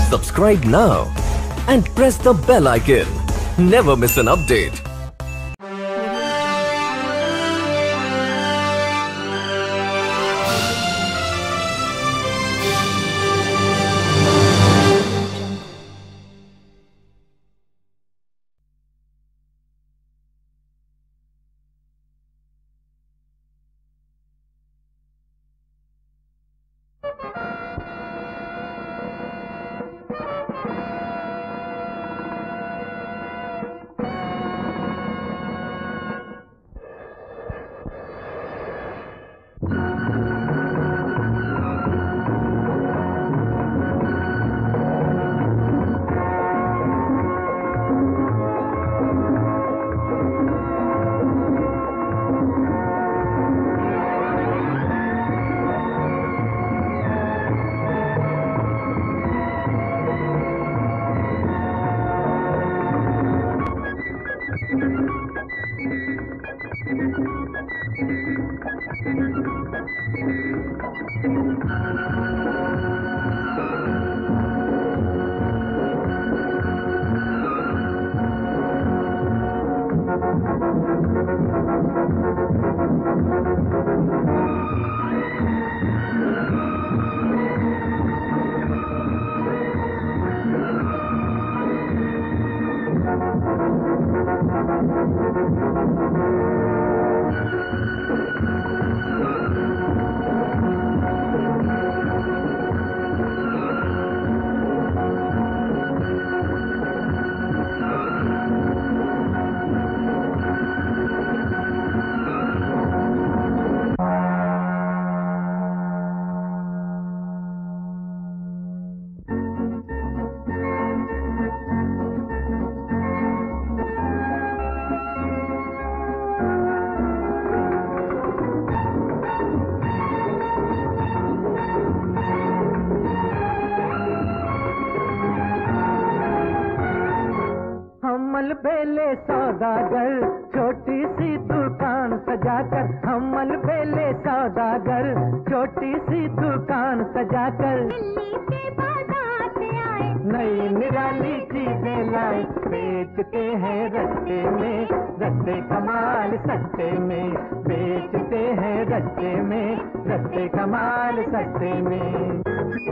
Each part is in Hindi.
Subscribe now and press the bell icon. Never miss an update. बेले सौदागर छोटी सी दुकान सजाकर, हमल बेले सौदागर छोटी सी दुकान सजाकर, दिल्ली के बाजार से आए नई निराली चीजें लाए, बेचते हैं रस्ते में रस्ते कमाल सस्ते में, बेचते हैं रस्ते में रस्ते कमाल सस्ते में।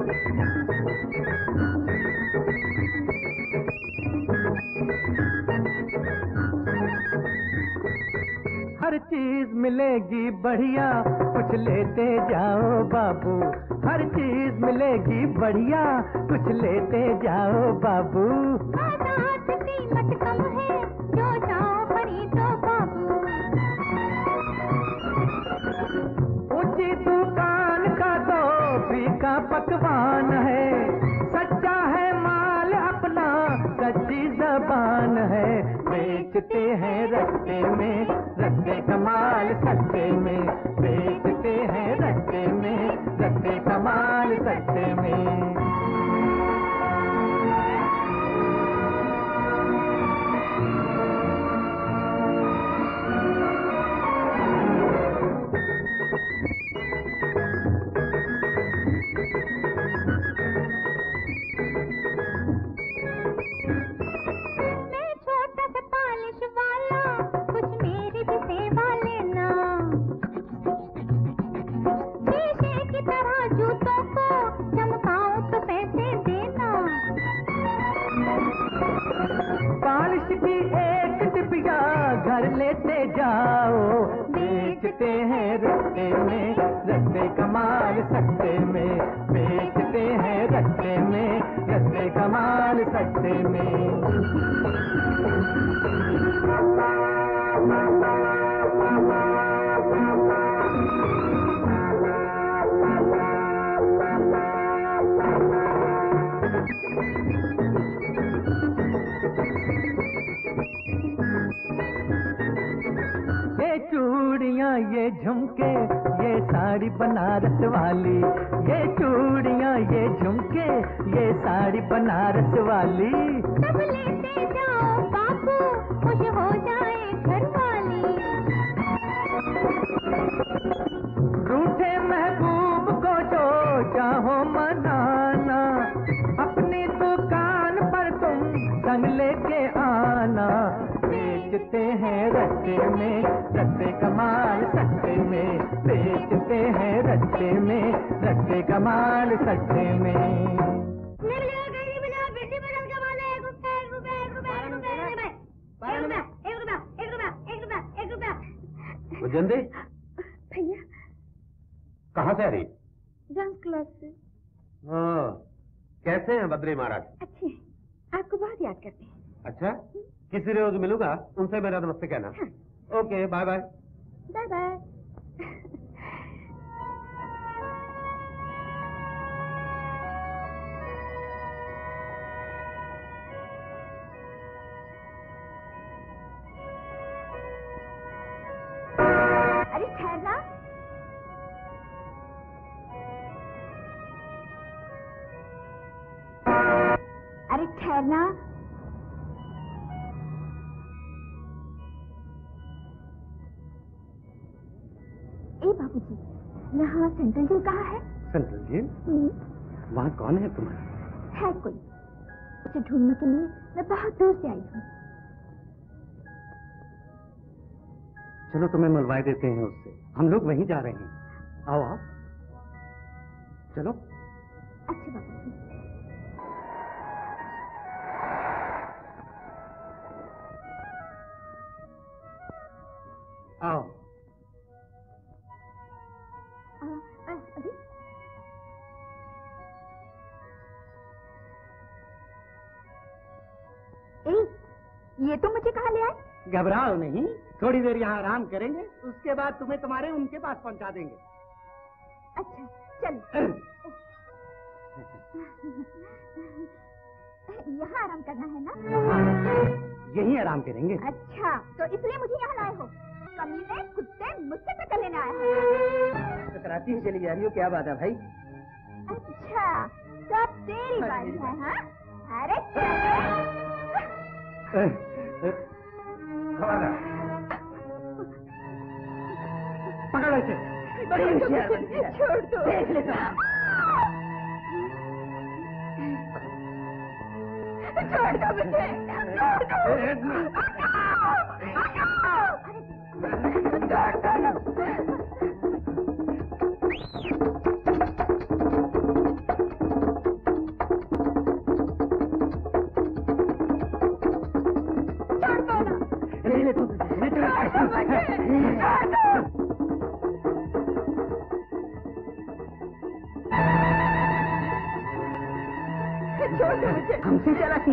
हर चीज मिलेगी बढ़िया, कुछ लेते जाओ बाबू, हर चीज मिलेगी बढ़िया, कुछ लेते जाओ बाबू। बाजार से कीमत कम है, जो जाओ खरीदो बाबू। ऊंची दुकान का तो फीका पकवान है, सच्चा है माल अपना सच्ची जबान है, बेचते हैं रस्ते में रस्ते कमाल सस्ते में, बेचते हैं रस्ते में रस्ते कमाल सस्ते में। घर लेते जाओ, बेचते हैं रस्ते में रस्ते कमाल सस्ते में, बेचते हैं रस्ते में रस्ते कमाल सस्ते में। चूड़ियाँ ये झुमके ये साड़ी बनारस वाली, ये चूड़ियाँ ये झुमके ये साड़ी बनारस वाली, सब लेते जाओ बाबू, खुश हो जाए घरवाली। रूठे महबूब को जो चाहो मनाना, अपनी तो लेके आना, बेचते हैं रस्ते में रस्ते का माल सस्ते में, बेचते हैं रस्ते में रस्ते का माल सस्ते में। जल्दी भैया कहाँ से आ रही? डांस क्लास से। कैसे हैं बद्री महाराज? अच्छे हैं, आपको बहुत याद करते हैं। अच्छा, किसी रोज मिलूंगा, उनसे मेरा नमस्ते कहना। हाँ। Okay, bye bye. Bye bye. अरे ठहरना। अरे ठहरना। ए बाबूजी, यहाँ सेंट्रल जेल कहाँ है? Central jail? वहाँ कौन है तुम्हारा? है कोई, उसे ढूंढने के लिए मैं बहुत दूर से आई हूँ। चलो तुम्हें मिलवा देते हैं उससे, हम लोग वहीं जा रहे हैं। आओ आओ, चलो। अच्छा बाबूजी। आओ। अरे ये तो मुझे कहाँ ले आए? घबराओ नहीं, थोड़ी देर यहाँ आराम करेंगे, उसके बाद तुम्हें तुम्हारे उनके पास पहुँचा देंगे। अच्छा चलो। यहाँ आराम करना है ना? यहीं आराम करेंगे। अच्छा, तो इसलिए मुझे यहाँ लाए हो? कमीने कुत्ते मुझसे टक्कर लेने आए हो? कतराती ही चली जा रही हो, क्या बात है भाई? अच्छा, सब तेरी बात है, हाँ? अरे पकड़ो इसे। बड़ी होशियार बन गई है। छोड़ दो। देख लेता छोड़ दो मुझे, छोड़ दो। छोड़ दो मुझे। हमसे चलाकी।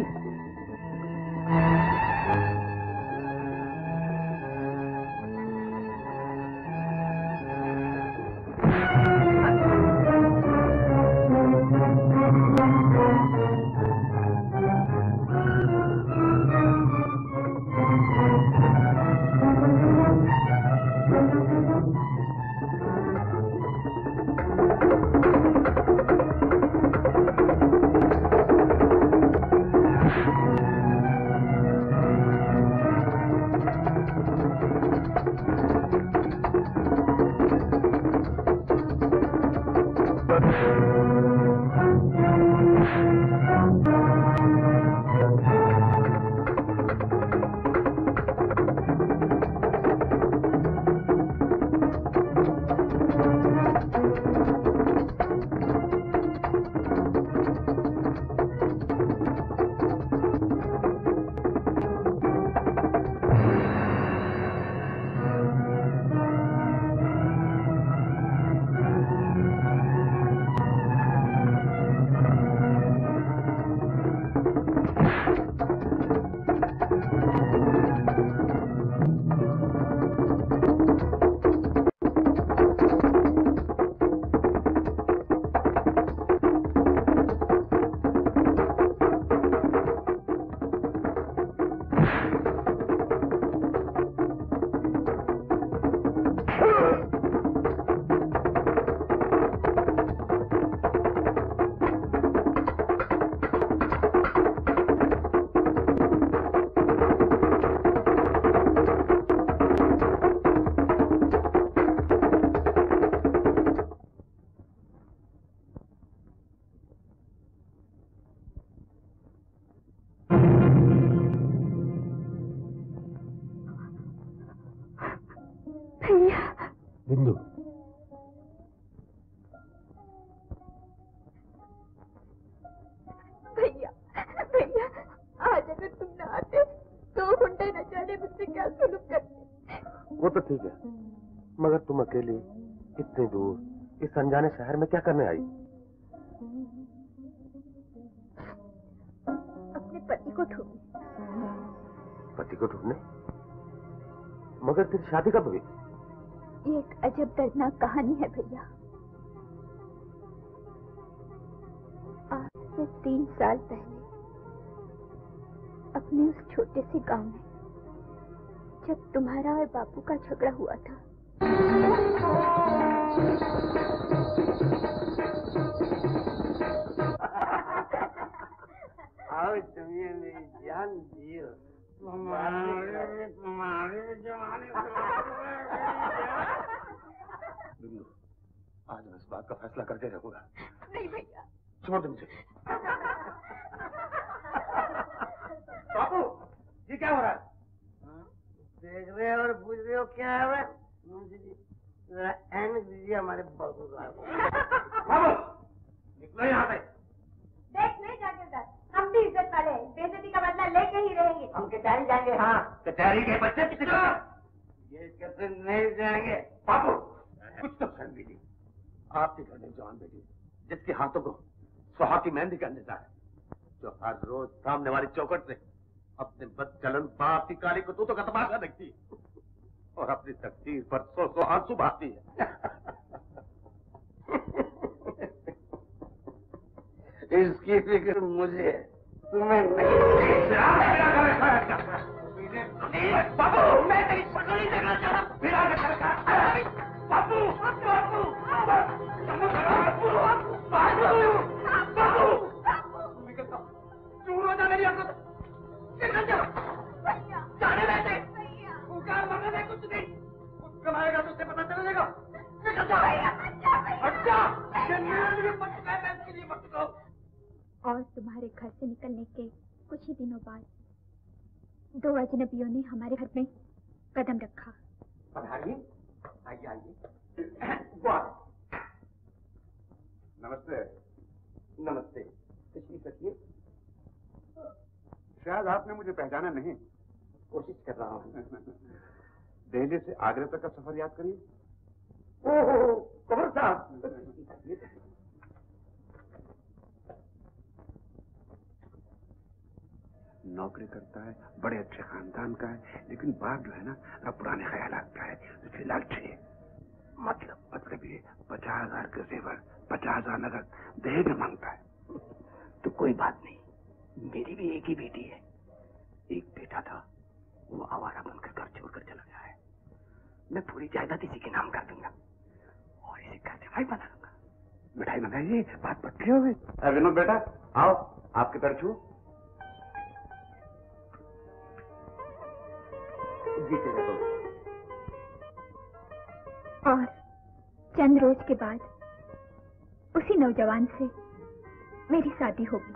तुम अकेली इतनी दूर इस अनजाने शहर में क्या करने आई? अपने पति को ढूंढने। पति को ढूंढने? मगर तेरी शादी कब हुई? ये एक अजब दर्दनाक कहानी है भैया। आज से 3 साल पहले अपने उस छोटे से गांव में जब तुम्हारा और बापू का झगड़ा हुआ था, आओ जमिए मेरी जान जियो, तुम्हारे जमाने बिंदु, आज मैं इस बात का फैसला करके रहूंगा। नहीं भैया, छोड़ दे मुझे। बापू, ये क्या हो रहा है? देख रहे हो और पूछ रहे हो क्या है? मुंशी जी जरा ऐनक दीजिए हमारे बाबू को। बाबू, निकलो यहाँ से। देख नहीं जागीरदार, हम भी इज्जत वाले हैं, बेइज्जती का बदला लेके ही रहेंगे। हम कचहरी जाएंगे। हाँ, कचहरी के बच्चे कितने? ये कैसे नहीं जाएंगे? बाबू, कुछ तो शर्म दी। आपके घर में जवान बेटी जिसके हाथों को सुहाग की मेहंदी का अंदाजा है, जो हर रोज सामने वाली चौखट से अपने बदचलन बाप की काली कुतूतों का तमाशा देखती है और अपनी तकदीर पर सौ आंसू बहाती है। इसकी फिक्र मुझे, तुम्हें नहीं। बाबू, मैं तेरी शक्ल नहीं देखना चाहता। बिना के सरकार। बाबू, बाबू, मेरी आंखों जाने देते, पुकार मरने दे, कुछ नहीं, कुछ कमाएगा तो उसे पता चलेगा। और तुम्हारे घर से निकलने के कुछ ही दिनों बाद 2 अजनबियों ने हमारे घर में कदम रखा। आइए, आइए, आइए। नमस्ते। नमस्ते। तशरीफ रखिए। शायद आपने मुझे पहचाना नहीं। कोशिश कर रहा हूँ। दिल्ली से आगरा तक का सफर याद करिए। ओह, कमर साहब। नौकरी करता है, बड़े अच्छे खानदान का है, लेकिन बाप जो है ना पुराने ख्यालात का है, इसलिए लालची है। मतलब ये 50,000 के जेवर, 50,000 नगद दहेज में मांगता है। तो कोई बात नहीं, मेरी भी एक ही बेटी है। एक बेटा था, वो आवारा बनकर घर छोड़कर चला गया है। मैं पूरी जायदाद इसी के नाम कर दूंगा और इसे घर से भाई बना दूंगा। मिठाई मंगाइए, बात पक्की हो गई। विनोद बेटा, आओ, आपके पैर छू। जीते रहो। और चंद रोज के बाद उसी नौजवान से मेरी शादी होगी।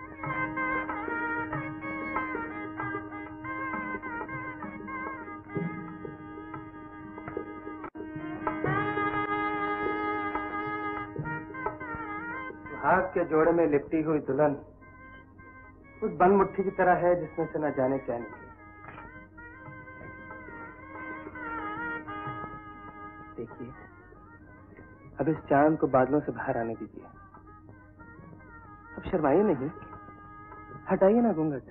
सुहाग के जोड़े में लिपटी हुई दुल्हन उस बंद मुट्ठी की तरह है जिसमें से न जाने क्या निकले। देखिए, अब इस चांद को बादलों से बाहर आने दीजिए। अब शर्माइए नहीं, हटाइए ना घूंघट।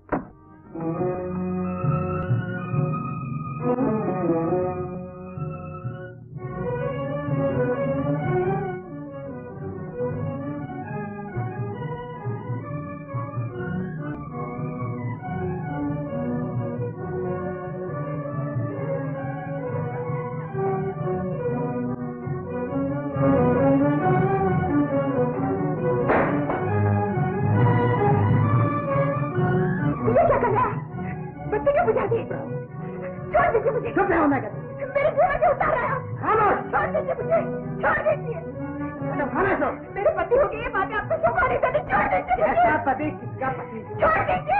मेरे पति हो गई ये बातें आपको संभाली करनी। छोड़ दीजिए। ऐसा पति किसका पति? छोड़ दीजिए।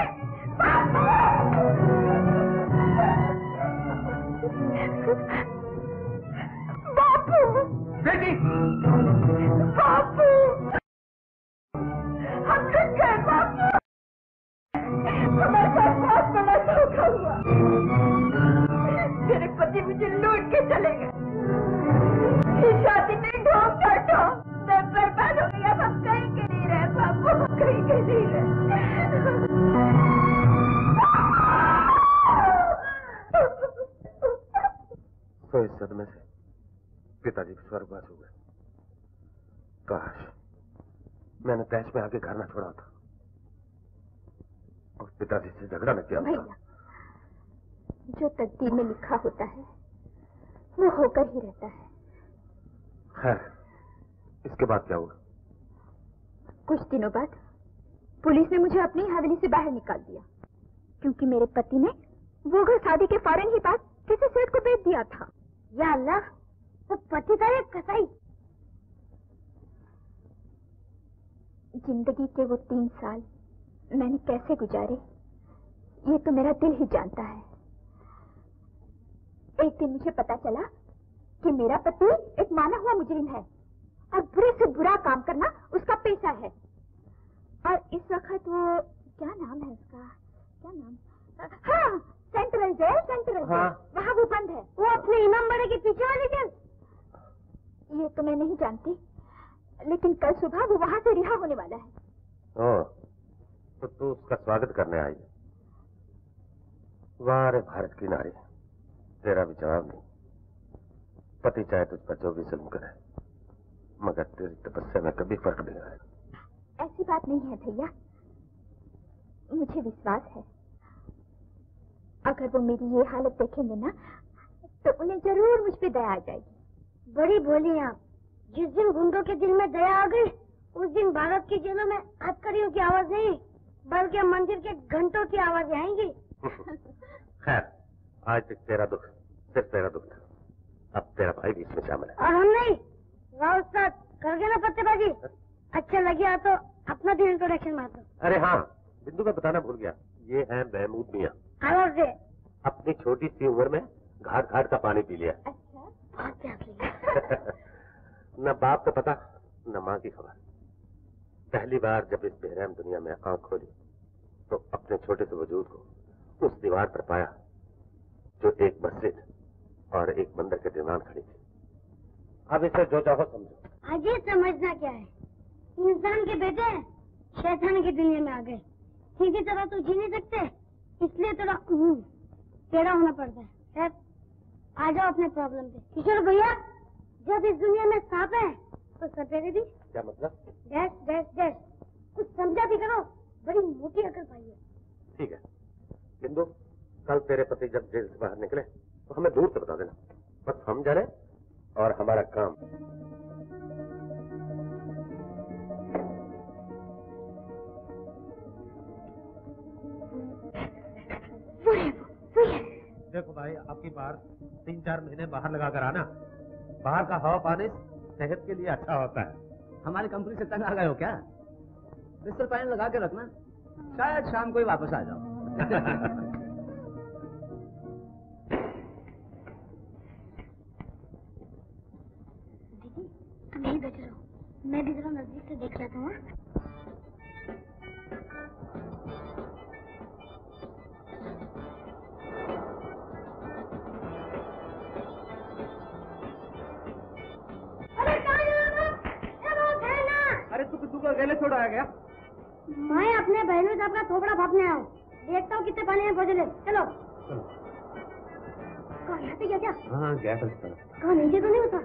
बापू, बेटी, बापू, हम थक गए बापू। हमारे साथ बहुत बड़ा धोखा हुआ। मेरे पति मुझे लूट के चले गए। शादी में ढोंग का ढोंग, मैं बर्बाद हो गई। अब हम कहीं के नहीं रहे बाबू, कहीं के नहीं रहे। तो इस सदमे से पिताजी स्वर्गवास हो गए। काश मैंने तैश में आके घर न छोड़ा था और पिताजी से झगड़ा न किया था। जो तकदीर में लिखा होता है वो होकर ही रहता है। खैर, इसके बाद क्या हुआ? कुछ दिनों बाद पुलिस ने मुझे अपनी हवेली से बाहर निकाल दिया, क्योंकि मेरे पति ने वो घर शादी के फौरन ही बाद किसी सेठ को बेच दिया था। या अल्लाह, वो पति का एक कसाई। जिंदगी के वो 3 साल मैंने कैसे गुजारे ये तो मेरा दिल ही जानता है। एक दिन मुझे पता चला कि मेरा पति एक माना हुआ मुजरिम है और बुरे से बुरा काम करना उसका पेशा है। और इस वक्त वो, क्या नाम है उसका, क्या नाम, हाँ, सेंट्रल जेल, सेंट्रल जेल, वहाँ वो बंद है। वो अपने इमाम बड़े के पीछे वाली जेल। ये तो मैं नहीं जानती, लेकिन कल सुबह वो वहाँ से रिहा होने वाला है। ओह, तो तू उसका स्वागत करने आई है। वाह रे भारत की नारी, तेरा भी जवाब नहीं। पति चाहे तुझ पर जो भी जुल्म करे, मगर तेरी तपस्या में कभी फर्क नहीं आएगा। ऐसी बात नहीं है भैया, मुझे विश्वास है अगर वो मेरी ये हालत देखेंगे ना तो उन्हें जरूर मुझ पे दया आ जाएगी। बड़ी बोली आप। जिस दिन गुंडों के दिल में दया आ गई उस दिन भारत की जेलों में हथकड़ियों की आवाज नहीं बल्कि मंदिर के घंटों की आवाजें आएंगी। खैर, आज तक तेरा दुख सिर्फ तेरा दुख था, अब तेरा भाई भी इसमें शामिल है। और हम नहीं। वाह उस्ताद, कर गए ना पत्तेबाजी। अच्छा लगे तो अपना भी इंट्रोडक्शन मार दो। अरे हाँ, बिंदु मैं बताना भूल गया, ये है महमूद मियाँ। आवाज से अपनी छोटी सी उम्र में घाट घाट का पानी पी लिया। अच्छा, बहुत प्यार लिया। न बाप का पता न माँ की खबर। पहली बार जब इस बेरहम दुनिया में आंख खोली तो अपने छोटे से वजूद को उस दीवार पर पाया जो एक मस्जिद और एक मंदिर के दरमियान खड़ी थी। अब इसे जो चाहो समझो। अजय समझना क्या है, इंसान के बेटे शैतान की दुनिया में आ गए। सीधी तरह तो जी नहीं सकते, इसलिए थोड़ा टेढ़ा होना पड़ता है। खैर, आ जाओ अपने प्रॉब्लम पे। किशोर भैया, जब इस दुनिया में सांप है तो सपेरे भी। क्या मतलब? डैश डैश डैश, कुछ समझा भी करो, बड़ी मोटी अकल पाई है। ठीक है बिंदु, कल तेरे पति जब जेल से बाहर निकले तो हमें दूर से बता देना, बस हम जाने और हमारा काम। देखो भाई, आपकी बार 3-4 महीने बाहर लगा कर आना। बाहर का हवा पानी सेहत के लिए अच्छा होता है। हमारी कंपनी से तंग आ गए हो क्या? मिस्टर पानी लगा के रखना, शायद शाम को ही वापस आ जाओ। दीदी, तुम यही बैठे रहो, मैं भी जरा नजदीक से देख लेता हूँ। अरे तू बिंदु को अकेले छोड़ आया गया? मैं अपने बहनों साहब का थोपड़ा भापने आया हूँ, देखता हूँ कितने पानी में पहुँचे। चलो कौन यहाँ पे गया क्या? हाँ गया था इस तरफ। कौन नीचे तो नहीं होता?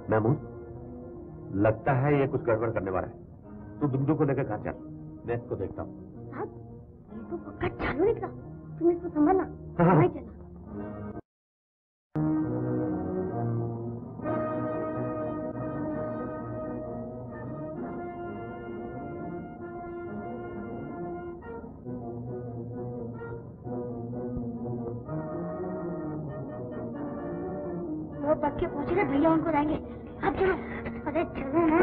महमूद, लगता है ये कुछ गड़बड़ करने वाला है। तू बंदूक को लेकर घर चल, मैं इसको देखता हूँ। साहब, ये तो पक्का चालू निकला। तुम इसको संभालना। मैं चला। वो पक्के पहुंचे ना, भैया उनको लाएंगे। अब चलो। अरे चलो ना।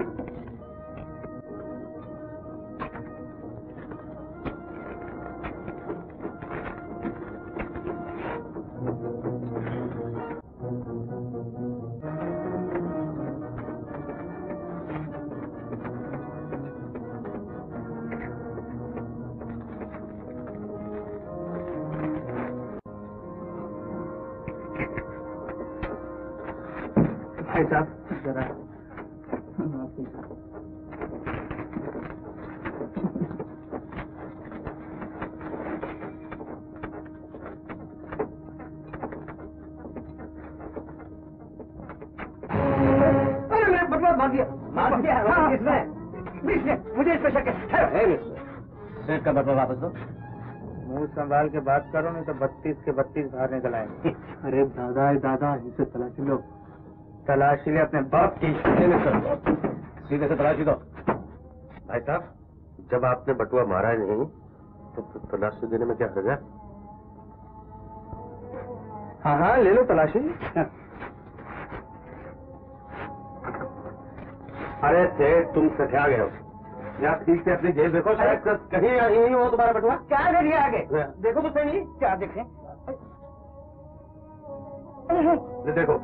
भाई साहब जरा मुझे इस पे शक है। सेठ का बटवा वापस दो। मुंह संभाल के बात करो, नहीं तो 32 के 32 बाहर निकल आएंगे। अरे दादा दादा, इसे तलाशी लो। तलाशी ले अपने बाप की। सीधे से तलाशी दो। भाई साहब, जब आपने बटुआ मारा ही नहीं तो तलाशी देने में क्या हर्ज है? हाँ हाँ, ले लो तलाशी। अरे सेठ, तुम सठा गए हो। यहाँ ठीक से अपनी जेब देखो, शायद कहीं यही हो तुम्हारा बटुआ। क्या देखिए आगे? देखो तो सही। क्या देखें? देखो।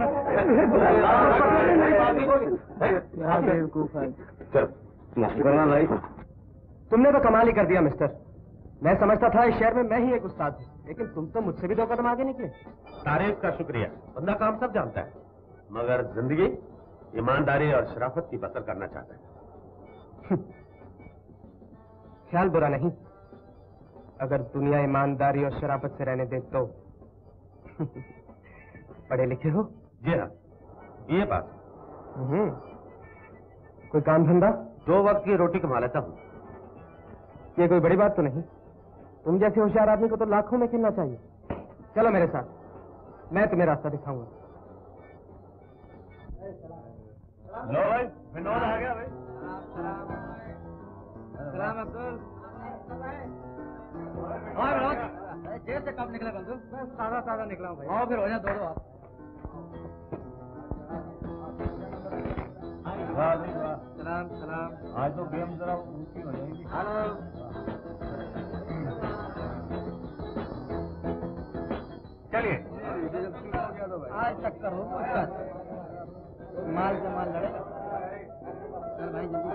चलो भाई। तुमने तो कमाल ही कर दिया मिस्टर। मैं समझता था इस शहर में मैं ही एक उस्ताद हूँ, लेकिन तुम तो मुझसे भी 2 कदम आगे निकले। तारीफ का शुक्रिया। बंदा काम सब जानता है, मगर जिंदगी ईमानदारी और शराफत की बसर करना चाहता है। ख्याल बुरा नहीं, अगर दुनिया ईमानदारी और शराफत से रहने दे तो। पढ़े लिखे हो? जी हाँ, ये बात। कोई काम धंधा? 2 वक्त की रोटी कमा लेता हूँ। ये कोई बड़ी बात तो नहीं। तुम जैसे होशियार आदमी को तो लाखों में खेलना चाहिए। चलो मेरे साथ, मैं तुम्हें रास्ता दिखाऊंगा। लो भाई, विनोद आ गया भाई। सलाम अब्दुल। जेल से कब निकले बंधु? बस ताजा निकला हूँ भाई। आओ फिर हो जाए 2 आप। सलाम सलाम। आज तो गेम जरा ऊंची हो जाएगी। हेलो। चलिए। आज टक्कर हो माल से माल लड़े। चल भाई जल्दी।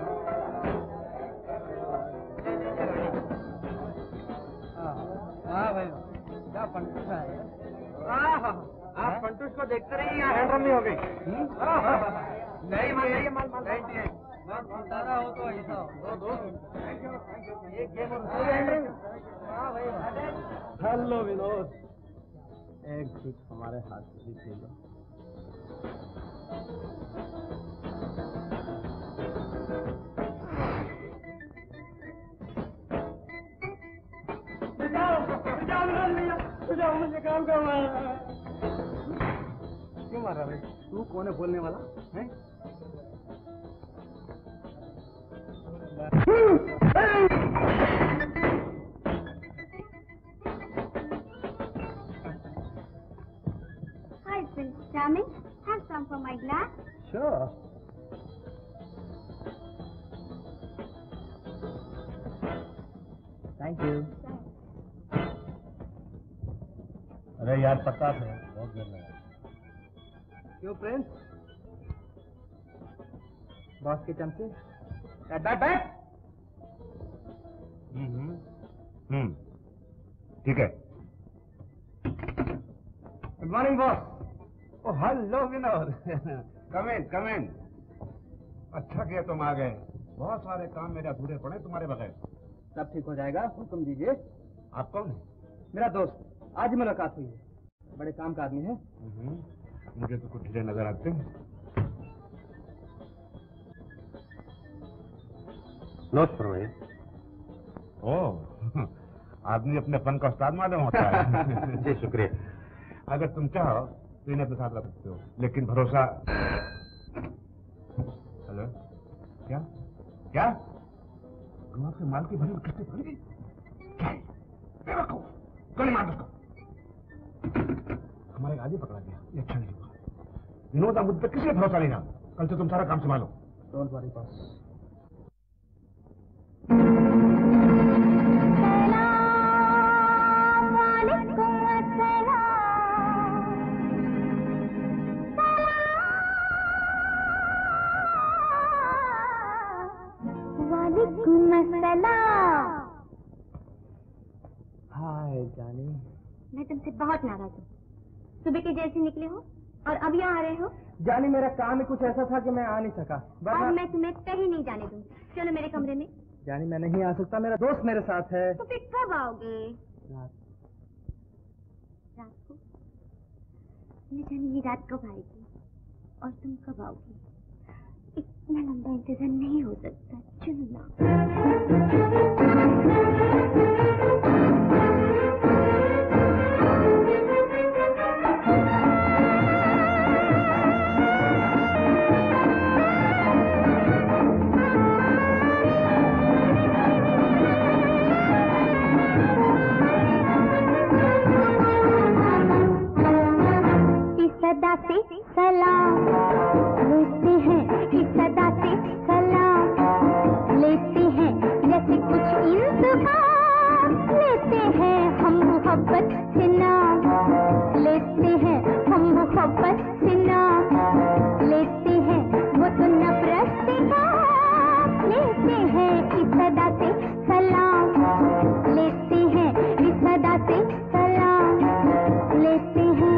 हाँ भाई, क्या पंटूस है। आप पंटूस को देखते रहिए, यहाँ हैंडरमी हो गई। नहीं माल नहीं माल सारा हो तो ऐसा हो। 2 एक गेम और हाँ भाई। हेलो विनोद। एक ठीक हमारे हाथ से भी चाहिए। मुझे काम करना है। क्यों मार रहा भाई? तू कौन है बोलने वाला है? Hi, Prince Charming. Have some for my glass. Sure. Thank you. अरे यार, पता है बहुत देर लगा। क्यों प्रिंस? बॉस के चमचे? बैठ। ठीक है। Good morning boss. Oh hello Vinod. Come in. अच्छा किया तुम आ गए। बहुत सारे काम मेरे अधूरे पड़े तुम्हारे बगैर। सब ठीक हो जाएगा, हुक्म दीजिए। आप कौन है? मेरा दोस्त, आज ही मुलाकात हुई है। बड़े काम का आदमी है। मुझे तो कुछ ढीले नजर आते हैं। नोट फरमाइए। ओह, आदमी अपने फन का उस्ताद मालूम होता है। जी शुक्रिया। अगर तुम चाहो तो इन्हें अपने साथ रख सकते हो, लेकिन भरोसा। हेलो, क्या क्या तुम आपके माल की भरी किस्तें भर गई? क्या है? बेवकूफ, गोली मार दो। हमारे आदमी पकड़ा गया, ये अच्छा नहीं हुआ। विनोद, मुझ पर किसी भरोसा नहीं रहा। कल से तुम सारा काम संभालो। Don't worry boss. हाय जानी, मैं तुमसे बहुत नाराज हूँ। सुबह के जेल से निकले हो और अब यहाँ आ रहे हो। जानी मेरा काम ही कुछ ऐसा था कि मैं आ नहीं सका। अब मैं तुम्हें कहीं नहीं जाने दूँ। चलो मेरे कमरे में। जानी मैं नहीं आ सकता, मेरा दोस्त मेरे साथ है। तो फिर कब आओगे? रात को। न जाने ये रात कब आएगी और तुम कब आओगी। इतना लंबा इंतजार नहीं हो सकता। चलो ना। सदा से सलाम लेते हैं, इस सदा से सलाम लेते हैं, जैसे कुछ इंतकाम लेते हैं। हम मोहब्बत से नाम लेते हैं, हम मोहब्बत से नाम लेते हैं। वो तो नफरत से काम लेते हैं। इस सदा से सलाम लेते हैं, इस सदा से सलाम लेते हैं।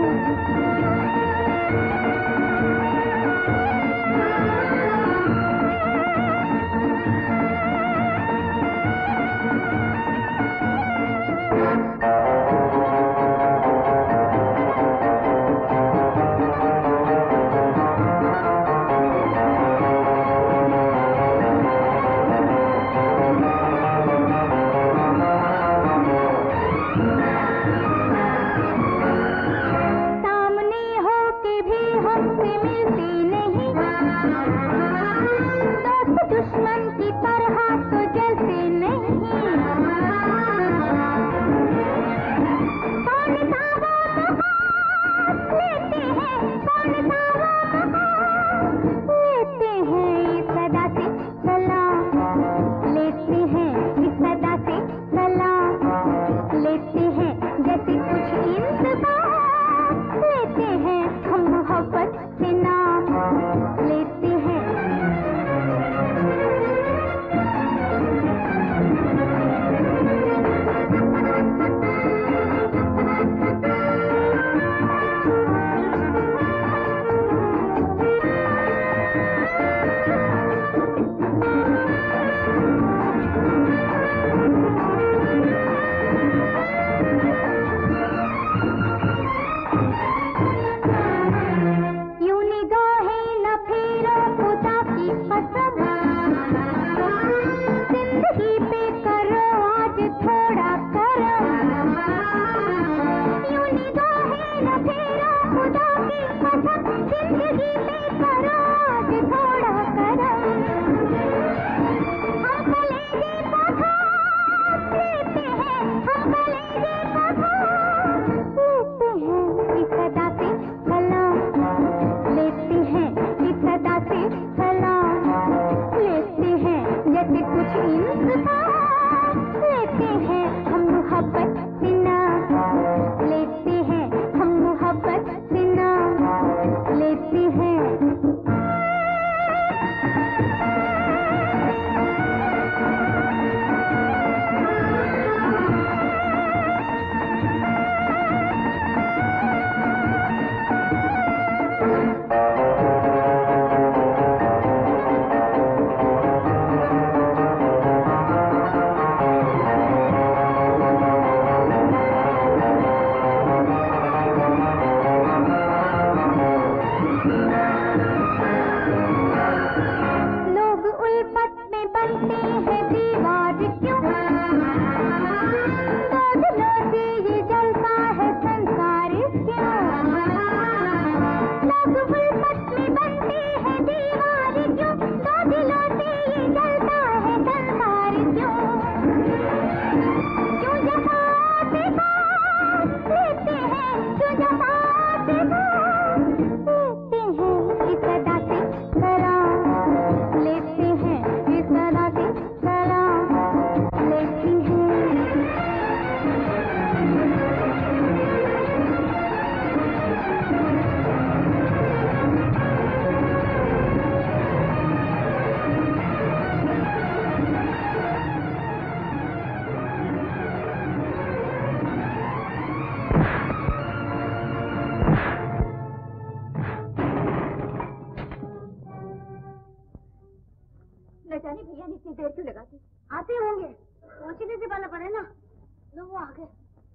इतनी देर क्यों लगा दी? आते होंगे, पहुंचने से पहले पड़े ना। लो वो आ गए।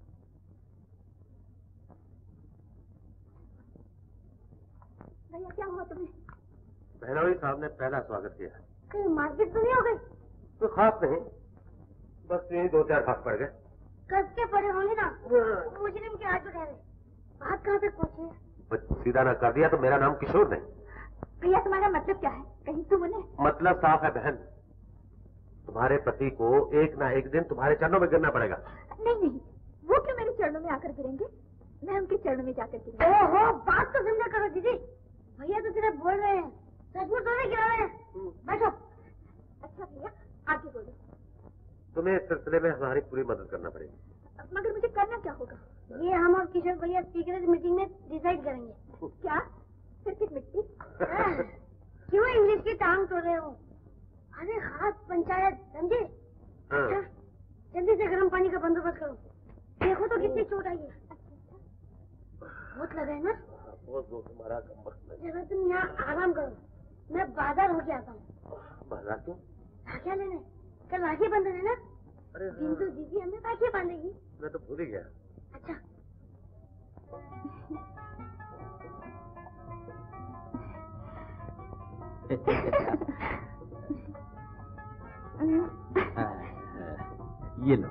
भैया क्या हुआ तुम्हें? बहनोई साहब ने पहला स्वागत किया। कहीं मारपीट तो नहीं हो गई? कोई खास नहीं, बस यही 2-4 हाथ पड़ गए। कस के पड़े होंगे ना, मुजरिम के हाथ उठा रहे। बात कहाँ तक पहुँची है? सीधा ना कर दिया तो मेरा नाम किशोर नहीं। भैया तुम्हारा मतलब क्या है? कहीं तुम उन्हें? मतलब साफ है बहन, तुम्हारे पति को एक ना एक दिन तुम्हारे चरणों में गिरना पड़ेगा। नहीं नहीं, वो क्यों मेरे चरणों में आकर गिरेंगे? मैं उनके चरणों में जाकर गिरूंगी। ओहो, बात तो समझा करो दीदी। भैया तो सिर्फ बोल रहे हैं, सचमुच तो नहीं गिरा रहे हैं। बैठो। अच्छा भैया आगे बोलो। तुम्हें इस सिलसिले में हमारी पूरी मदद करना पड़ेगी। मगर मुझे करना क्या होगा? ये हम और किशोर भैया सीक्रेट मीटिंग में डिसाइड करेंगे। क्या? सिर्फ मिट्टी? क्यों इंग्लिश की टांग तोड़ रहे हो? अरे खास पंचायत, समझे? अच्छा, जल्दी से गर्म पानी का बंदोबस्त करो। देखो तो कितनी चोट आई है। बहुत लगा है ना? वो तुम्हारा कमबख्त नहीं। जरा तुम यहाँ आराम करो, मैं बाजार होके आता हूँ। बाजार क्यों? राखियाँ लेने, कल राखी बंधन है ना? अरे बिंदु दीदी हमें राखी बांधेगी। मैं तो भूल ही गया। अच्छा। ये लो।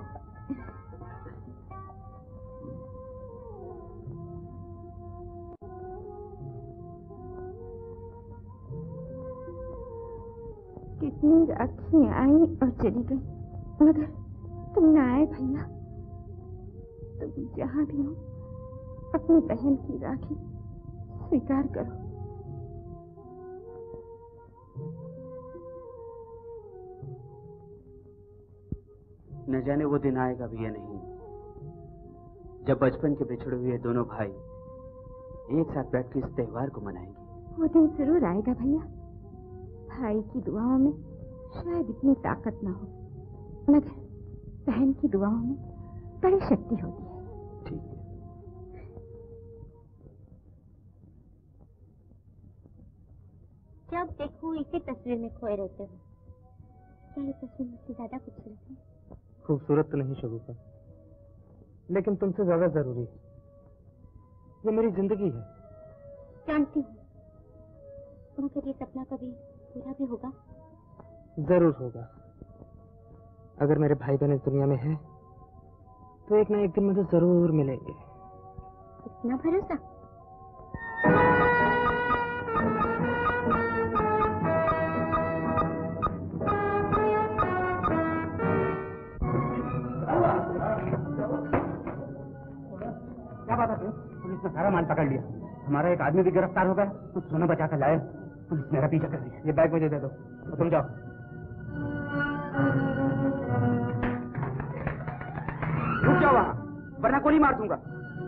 कितनी राखियां आई और चली गई, मगर तुम न आए भैया। तुम जहाँ भी हो अपनी बहन की राखी स्वीकार करो। न जाने वो दिन आएगा भी या नहीं, जब बचपन के बिछड़े हुए दोनों भाई एक साथ बैठ के इस त्योहार को मनाएंगे। वो दिन जरूर आएगा भैया। भाई की दुआओं में शायद इतनी ताकत ना हो, मगर बहन की दुआओं में बड़ी शक्ति होती है। ठीक है। जब देखो इसी तस्वीर में खोए रहते हो। क्या ये तस्वीर मुझसे ज्यादा खूबसूरत है? खूबसूरत तो नहीं शगुफा, लेकिन तुमसे ज्यादा जरूरी है। ये मेरी जिंदगी है। जानती हूँ, मगर ये सपना कभी पूरा भी होगा? जरूर होगा। अगर मेरे भाई बहन इस दुनिया में हैं, तो एक ना एक दिन मुझे जरूर मिलेंगे। इतना भरोसा? क्या बात है? पुलिस ने सारा माल पकड़ लिया, हमारा एक आदमी भी गिरफ्तार हो गया। कुछ सोना बचा कर लाए। पुलिस मेरा पीछा कर रही है। ये बैग मुझे दे दो तो तुम जाओ। रुक जाओ वहाँ, वरना गोली मार दूंगा।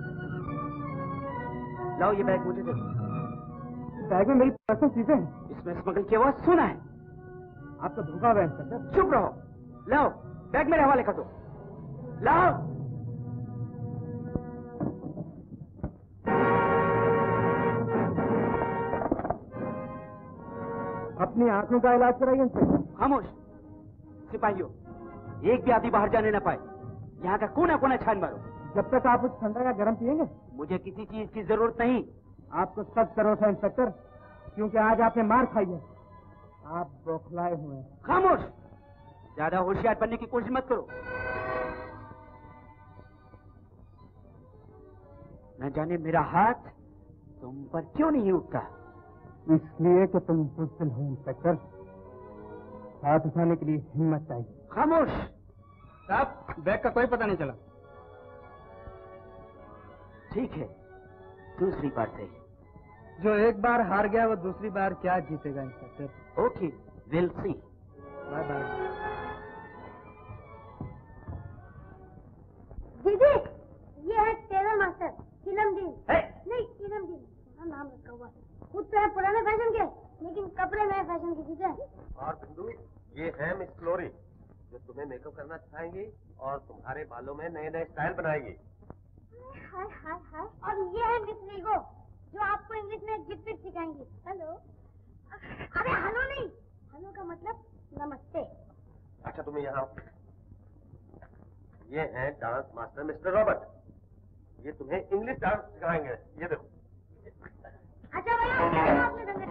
लाओ ये बैग मुझे दे दो। बैग में मेरी पर्सनल चीजें हैं। इसमें स्मगल की आवाज सुना है। आपका धोखा है इंस्पेक्टर। चुप रहो। लाओ बैग मेरे हवाले कर दो। लाओ। अपनी आंखों का इलाज कराइए इंस्पेक्टर। खामोश। सिपाहियों, एक भी आदमी बाहर जाने ना पाए। यहाँ का कोना कोना छान मारो। जब तक आप कुछ ठंडा या गर्म पिएंगे? मुझे किसी चीज की जरूरत नहीं। आपको सख्त जरूरत है इंस्पेक्टर, क्योंकि आज आपने मार खाई है। आप बौखलाए हुए हैं। खामोश। ज्यादा होशियार बनने की कोशिश मत करो। न जाने मेरा हाथ तुम पर क्यों नहीं उठता। इसलिए कि तुम बुज़दिल हो इंस्पेक्टर। हाथ उठाने के लिए हिम्मत चाहिए। खामोश। साहब, बैग का कोई पता नहीं चला। ठीक है, दूसरी बार सही। जो एक बार हार गया वो दूसरी बार क्या जीतेगा inspector? Okay, will see. Bye bye. दीदी, ये है टेलर मास्टर चिलमदीन। है? नहीं, चिलमदीन नाम रखा हुआ है। खुद तो है पुराने फैशन के, लेकिन कपड़े नए फैशन की चीजें। और बिंदु, ये है मिस फ्लोरी, जो तुम्हें मेकअप करना सिखाएंगी और तुम्हारे बालों में नए नए स्टाइल बनाएंगी। हाय हाय हाय। और ये है मिस रीगो, जो आपको इंग्लिश में गिफ्ट सिखाएंगी। हेलो। अरे हेलो नहीं, हेलो का मतलब नमस्ते। अच्छा तुम्हें यहाँ ये है डांस मास्टर मिस्टर रॉबर्ट। ये तुम्हें इंग्लिश डांस सिखाएंगे। ये देखो। अच्छा भैया आपने धंधे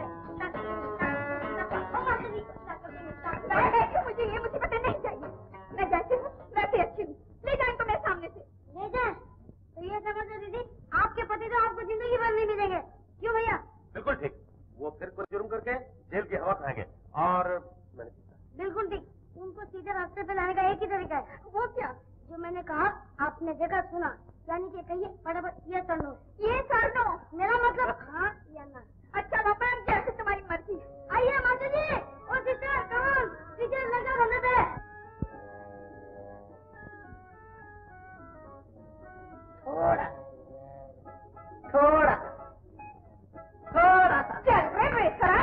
मुझे ये मुसीबतें नहीं चाहिए। मैं जैसी हूँ वैसे अच्छी हूँ। ले जाए तो मेरे सामने से। ले जाए तो ये समझो दीदी, आपके पति तो आपको जिंदगी भर नहीं मिलेंगे। क्यों भैया? बिल्कुल ठीक। वो फिर कोई जुर्म करके जेल की हवा खाएंगे। और मैंने बिल्कुल ठीक। उनको सीधे रास्ते पे लाने का एक ही तरीका है। वो क्या? जो मैंने कहा आपने देखा सुना, यानी कि कहिए फटाफट ये कर लो। ये कर लो। मेरा मतलब हाँ या ना। अच्छा बाबा, जैसे तुम्हारी मर्जी। आइए माता जी। ओ सिस्टर कमान, टीचर लगा धंधे पे। थोड़ा सा चल रहे बेसरा।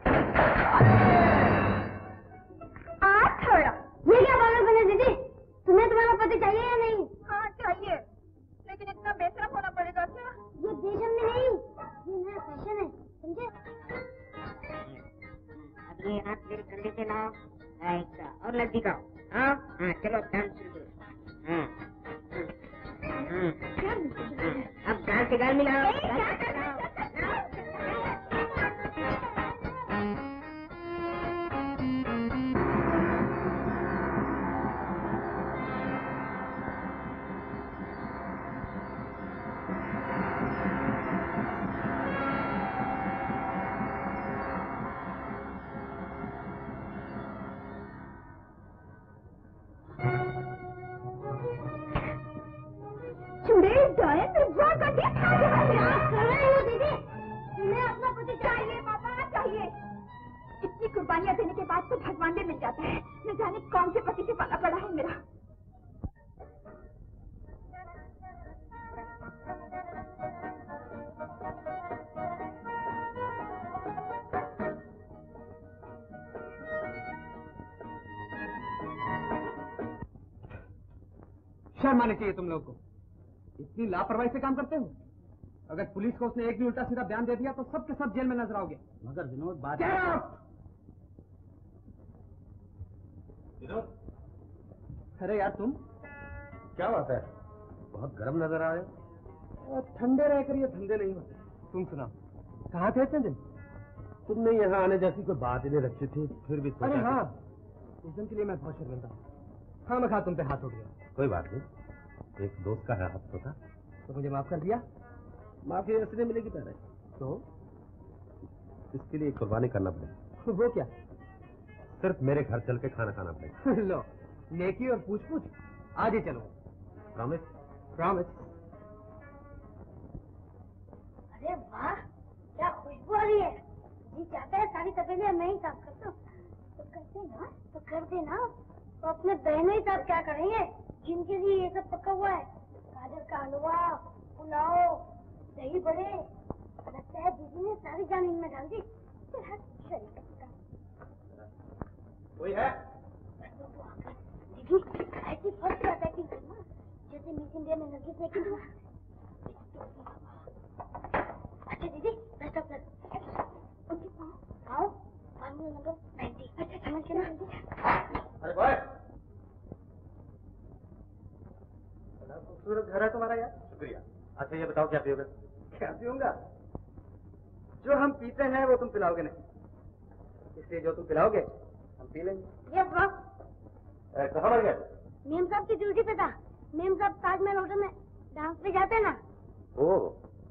थोड़ा। ये क्या पागल बने दीदी? तुम्हें तुम्हारा पति चाहिए या नहीं? हाँ चाहिए, लेकिन इतना बेशरम होना पड़ेगा क्या? ये बेशर्म में नहीं, ये नया फैशन है, समझे? अब ये हाथ मेरे कंधे पे लाओ, ऐसा, और नजदीक आओ। हाँ हाँ, चलो डांस शुरू करो। हाँ अब गाल से गाल मिलाओ। इतनी कुर्बानियां देने के बाद तो भगवान भी मिल जाता है। न जाने कौन से पति से पाला पड़ा है मेरा। शर्म आनी चाहिए तुम लोग को। इतनी लापरवाही से काम करते हो। अगर पुलिस को उसने एक भी उल्टा सीधा बयान दे दिया तो सबके सब जेल में नजर आओगे। मगर विनोद बात। विनोद, अरे यार तुम क्या बात है? बहुत गर्म नजर आ रहे। ठंडे रहकर ये धंधे नहीं होते। तुम सुना, कहाँ थे इतने दिन? तुमने यहाँ आने जैसी कोई बात ही नहीं रखी थी, फिर भी अरे हाँ, उस दिन के लिए मैं बहुत शर्मिंदा हूँ। हाँ मैं तुम पे हाथ उठ गया। कोई बात नहीं, एक दोस्त का है हाथ तो था। तो मुझे माफ कर दिया? माफी इसलिए मिलेगी पहले तो इसके लिए कुर्बानी करना पड़ेगा। वो क्या? सिर्फ मेरे घर चल के खाना खाना पड़ेगा। लो, नेकी और पूछ पूछ। आज ही चलो। प्रॉमिस? प्रॉमिस। अरे वाह, क्या खुशबू आ रही है। जी चाहता है सारी तपेलियां मैं ही साफ करता हूँ। तो करते ना, तो कर देना। तो अपने बहनों ही साफ क्या करेंगे जिनके लिए ये सब पका हुआ है। गाजर का हलवा, पुलाव, दही बड़े। लगता है दीदी ने सारी जान इनमें डाल दी। कोई है? दीदी ऐसी फर्स्ट क्लास एक्टिंग करना जैसे मिस इंडिया में नरगिस ने की थी। अच्छा दीदी, बेस्ट ऑफ लक। आओ, फॉर्मूला नंबर 90। अच्छा समझ के ना। अरे बॉय, खूबसूरत घर है तुम्हारा यार। शुक्रिया। अच्छा ये बताओ क्या पियोगे? क्या पीऊंगा? जो हम पीते हैं वो तुम पिलाओगे नहीं, इसलिए जो तुम पिलाओगे हम पी लेंगे। ये बॉस कहाँ मर गए? मेम साहब की ड्यूटी पे था। मेम साहब ताजमहल होटल में डांस पे जाते हैं ना। ओह,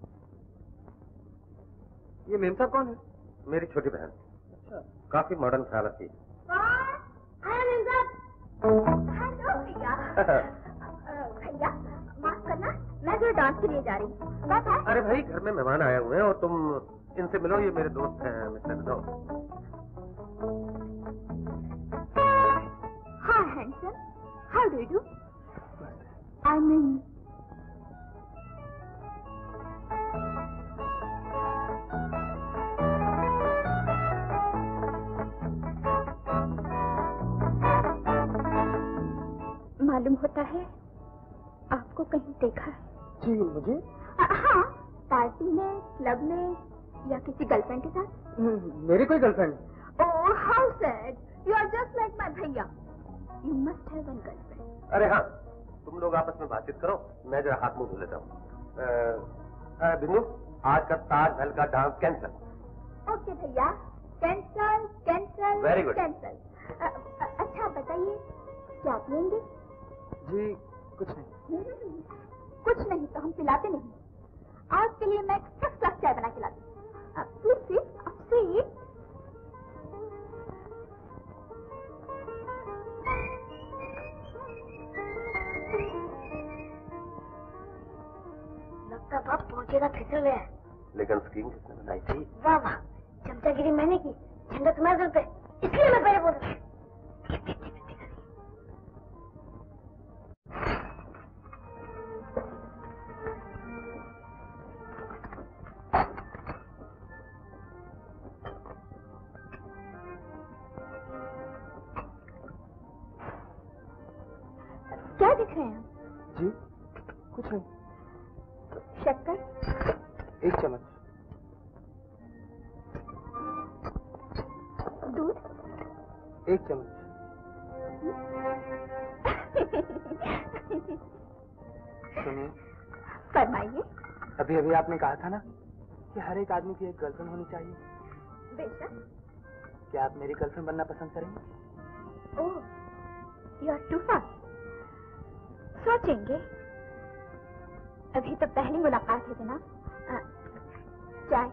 ये मेम साहब कौन है? मेरी छोटी बहन। अच्छा, काफी मॉडर्न ख्याल रखती है। आया मेम साहब। हेलो भैया। भैया माफ करना, मैं तो डांस के लिए जा रही हूँ। बात है? अरे भाई, घर में मेहमान आए हुए हैं और तुम इनसे मिलो। ये मेरे दोस्त हैं मिस्टर विनोद। हाँ handsome, how do you do? I mean मालूम होता है आपको कहीं देखा है। जी मुझे? हाँ, पार्टी में, क्लब में या किसी गर्लफ्रेंड के साथ। मेरी कोई girlfriend? Oh how sad, you are just like my भैया। You must have one girlfriend. अरे हाँ, तुम लोग आपस में बातचीत करो, मैं जरा हाथ मुंह धो लेता हूँ। बिंदु, आज का ताजमहल का डांस कैंसल। ओके भैया, cancel cancel Very good. Cancel. अच्छा बताइए, क्या पियेंगे? जी कुछ नहीं। कुछ नहीं तो हम पिलाते नहीं। आज के लिए मैं फर्स्ट क्लास चाय बना के लाती हूँ। प्लीज सीट, अब सीट। लगता बाप पहुंचेगा फिसल गया। लेकिन स्कीम किसने बनाई थी? वाह वाह, चमचागिरी मैंने की, झंडा तुम्हारे सर पे, इसलिए मैं पहले बोल रहा हूँ। क्या दिख रहे हैं? जी कुछ नहीं। शक्कर? 1 चम्मच। दूध? 1 चम्मच। सुनिए, फरमाइए। अभी अभी आपने कहा था ना कि हर एक आदमी की एक गर्लफ्रेंड होनी चाहिए। बेशक। क्या आप मेरी गर्लफ्रेंड बनना पसंद करेंगे? Oh, you are too fast. सोचेंगे। अभी तो पहली मुलाकात है जनाब। चाय।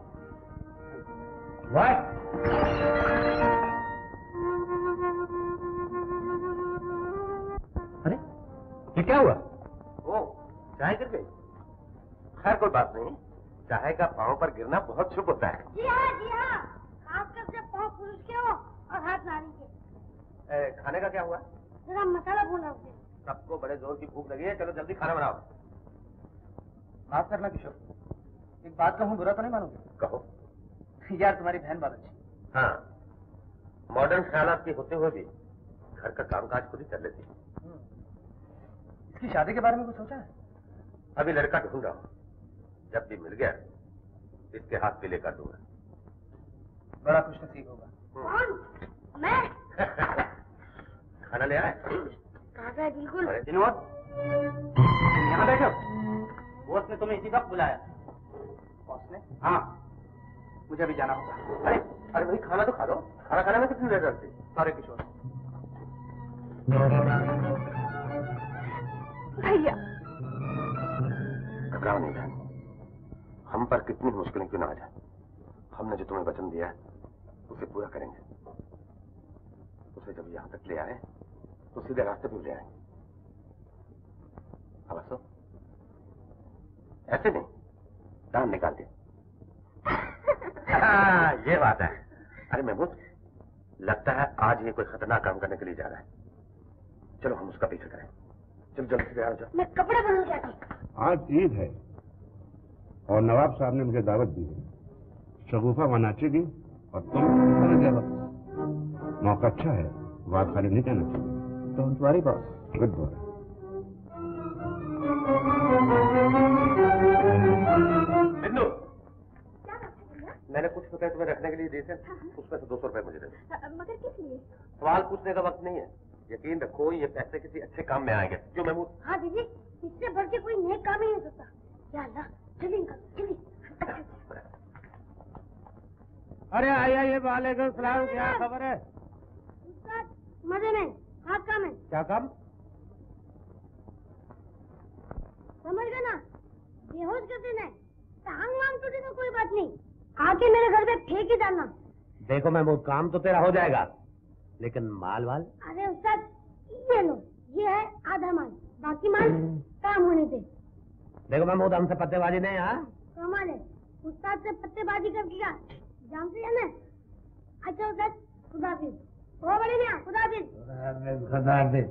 अरे ये क्या हुआ? ओ, चाय गिर गई। खैर कोई बात नहीं, चाय का पांव पर गिरना बहुत शुभ होता है। जी हाँ, खासकर से पाँव पुरुष के हो और हाथ नारी के। खाने का क्या हुआ? जरा मसाला भूना उसे। सबको बड़े जोर की भूख लगी है, चलो जल्दी खाना बनाओ। माफ करना किशोर, एक बात कहूँ, बुरा तो नहीं मानोगे? कहो। यार तुम्हारी बहन बहुत अच्छी। हाँ, मॉडर्न ख्यालात के होते हुए भी घर का कामकाज खुद ही कर लेती है। इसकी शादी के बारे में कुछ सोचा है? अभी लड़का ढूंढ रहा हूँ, जब भी मिल गया इसके हाथ पे लेकर दूंगा। बड़ा खुश नसीब होगा। कौन? मैं? खाना ले आए? ताजा है बिल्कुल। अरे विनोद, तुम यहाँ बैठो। बॉस ने तुम्हें इसी वक्त बुलाया। बॉस ने? हाँ, मुझे अभी जाना होगा। अरे अरे भाई खाना तो खा लो, खाना खाने में कितनी देर लगती? सॉरी किशोर। भैया। घबराओ नहीं बहन, हम पर कितनी मुश्किलें क्यों ना आ जाए, हमने जो तुम्हें वचन दिया है उसे पूरा करेंगे। उसे जब यहाँ तक ले आए तो सीधे रास्ते पे ले आएंगे। अब हंसो, ऐसे नहीं, दांत निकाल दिया। ये बात है। अरे महमूद, लगता है आज ये कोई खतरनाक काम करने के लिए जा रहा है। चलो हम उसका पीछा करें। चल जल्दी से तैयार हो जाओ। मैं कपड़े बदल के आती हूँ। आज ईद है और नवाब साहब ने मुझे दावत दी है। शगुफा मनाचेगी और तुम समझ गए बस। मौका अच्छा है, बात खाली नहीं कहना चाहिए। Don't worry boss. Good boy. Bindu, मैंने कुछ रुपए तुम्हें रखने के लिए दिए थे, उसमें से 200 रुपए मुझे दे दो। मगर किस लिए? सवाल पूछने का वक्त नहीं है, यकीन रखो ये पैसे किसी अच्छे काम में आएंगे। क्यों महमूद? हाँ दीदी, इससे बढ़ के कोई नेक काम ही नहीं हो सकता। या अल्लाह, जल्दी निकल, जल्दी। अरे आइए, वालेकुम सलाम, क्या खबर है? उस्ताद, मजे में, हाथ काम है। क्या काम? समझ गए ना, बेहोश कर देना है। टांग वांग टूटे तो कोई बात नहीं, आके मेरे घर पे फेंक ही डालना। देखो महमूद, काम तो तेरा हो जाएगा, लेकिन माल वाल? अरे उस्ताद, ये लो, ये है आधा माल, बाकी माल काम होने दे। देखो महमूद, हमसे पत्तेबाजी नहीं। हाँ, कमाल है, उस्ताद से पत्तेबाजी करके क्या जानते हैं ना? अच्छा उस्ताद, खुदा हाफिज। ओ बड़े मियां, खुदा हाफिज। खुदा हाफिज।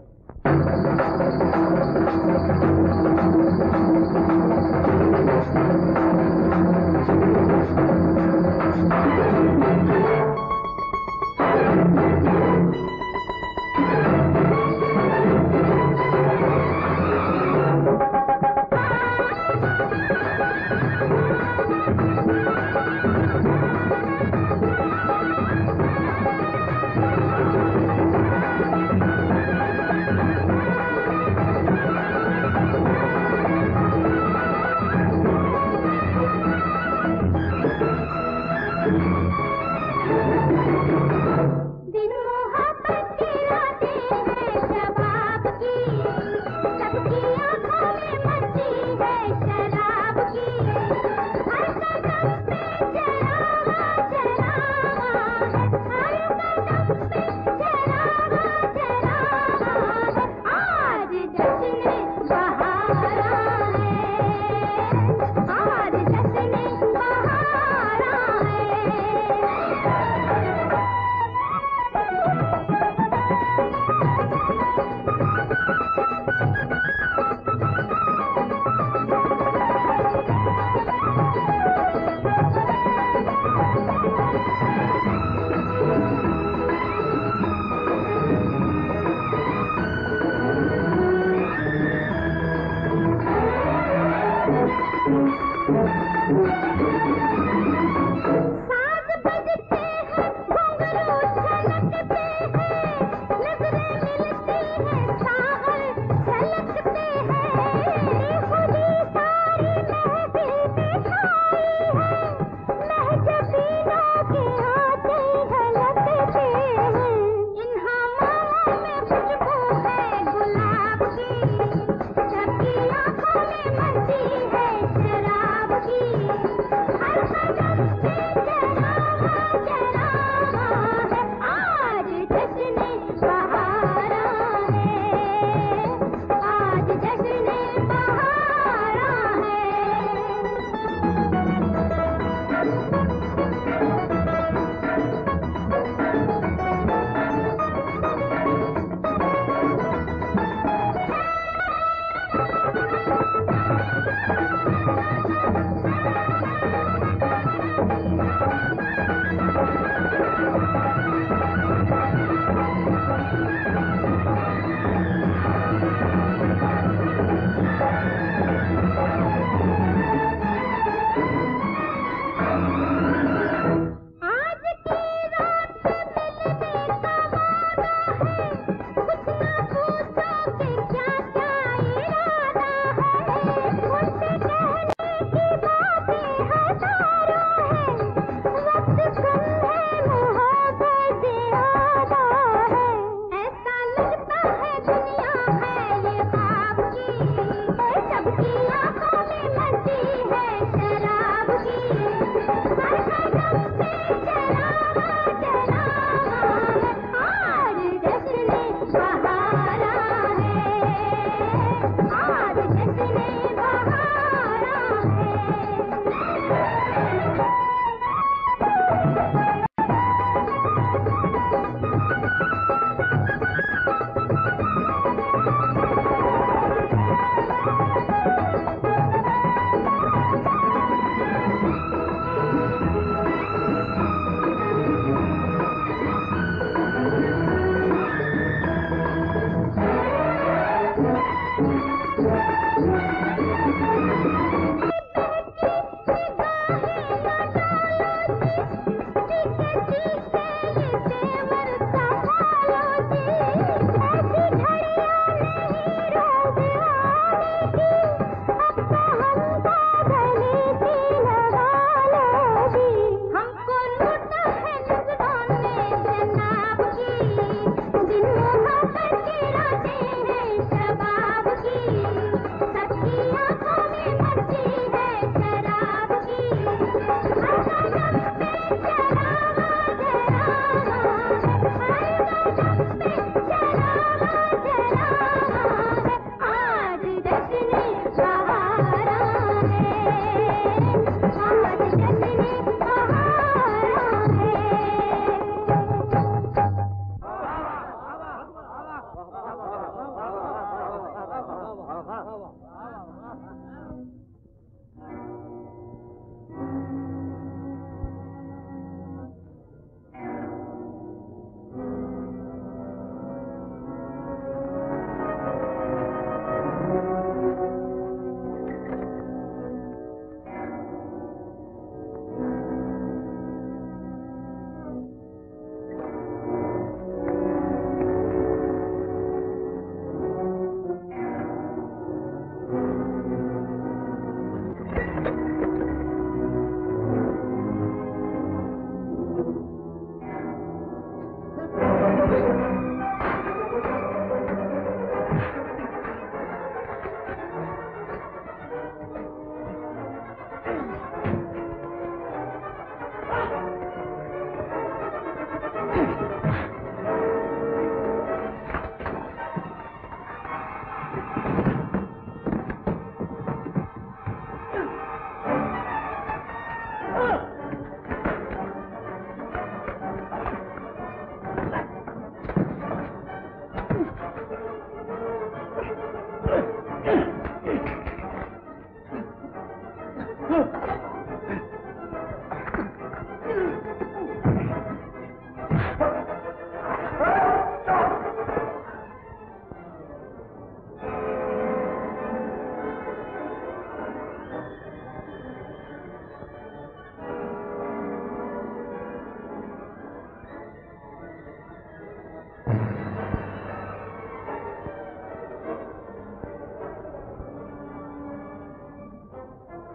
है शराब की, हर कदम पे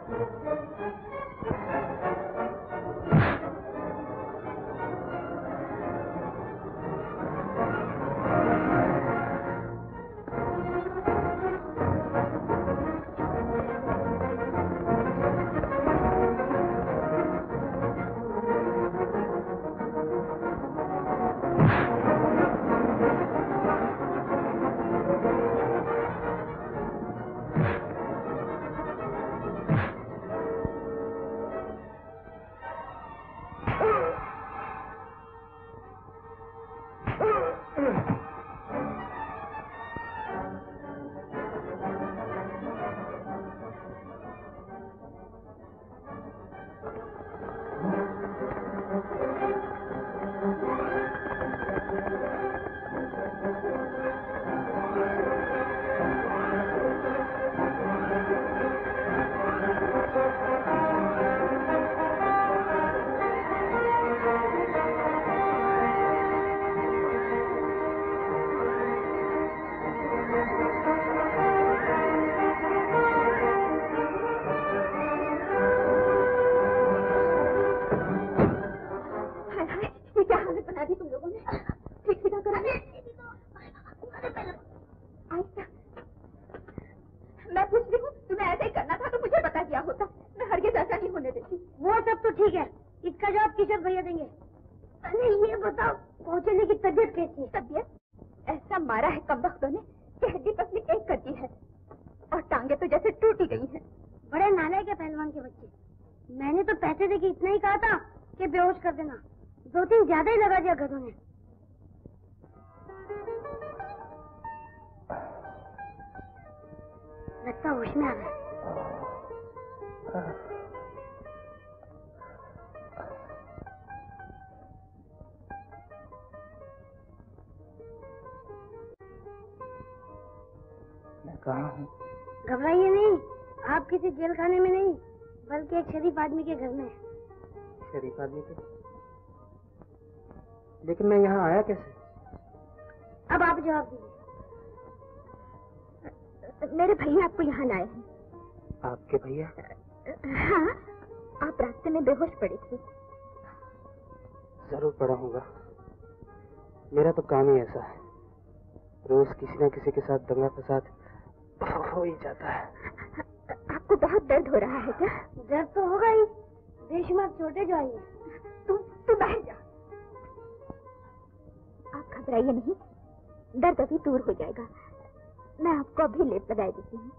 घबराइए नहीं, आप किसी जेल खाने में नहीं बल्कि एक शरीफ आदमी के घर में। शरीफ आदमी के? लेकिन मैं यहाँ आया कैसे? अब आप जवाब दीजिए। मेरे भैया आपको यहाँ लाए हैं। आपके भैया? हाँ, आप रास्ते में बेहोश पड़े थे। जरूर पड़ा होगा, मेरा तो काम ही ऐसा है, रोज किसी न किसी के साथ दंगा फसाद हो ही जाता है। आपको बहुत दर्द हो रहा है क्या? दर्द तो होगा ही, बेशुमार चोटें जो आई है। तू बाहर जा। आप घबराइए नहीं, दर्द अभी दूर हो जाएगा। मैं आपको अभी लेप लगा देती हूँ।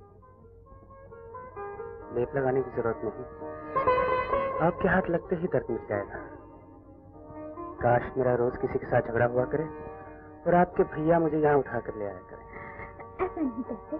लेप लगाने की जरूरत नहीं, आपके हाथ लगते ही दर्द मिट जाएगा। काश मेरा रोज किसी के साथ झगड़ा हुआ करे और आपके भैया मुझे यहाँ उठा कर ले आया करे। ऐसा नहीं करते।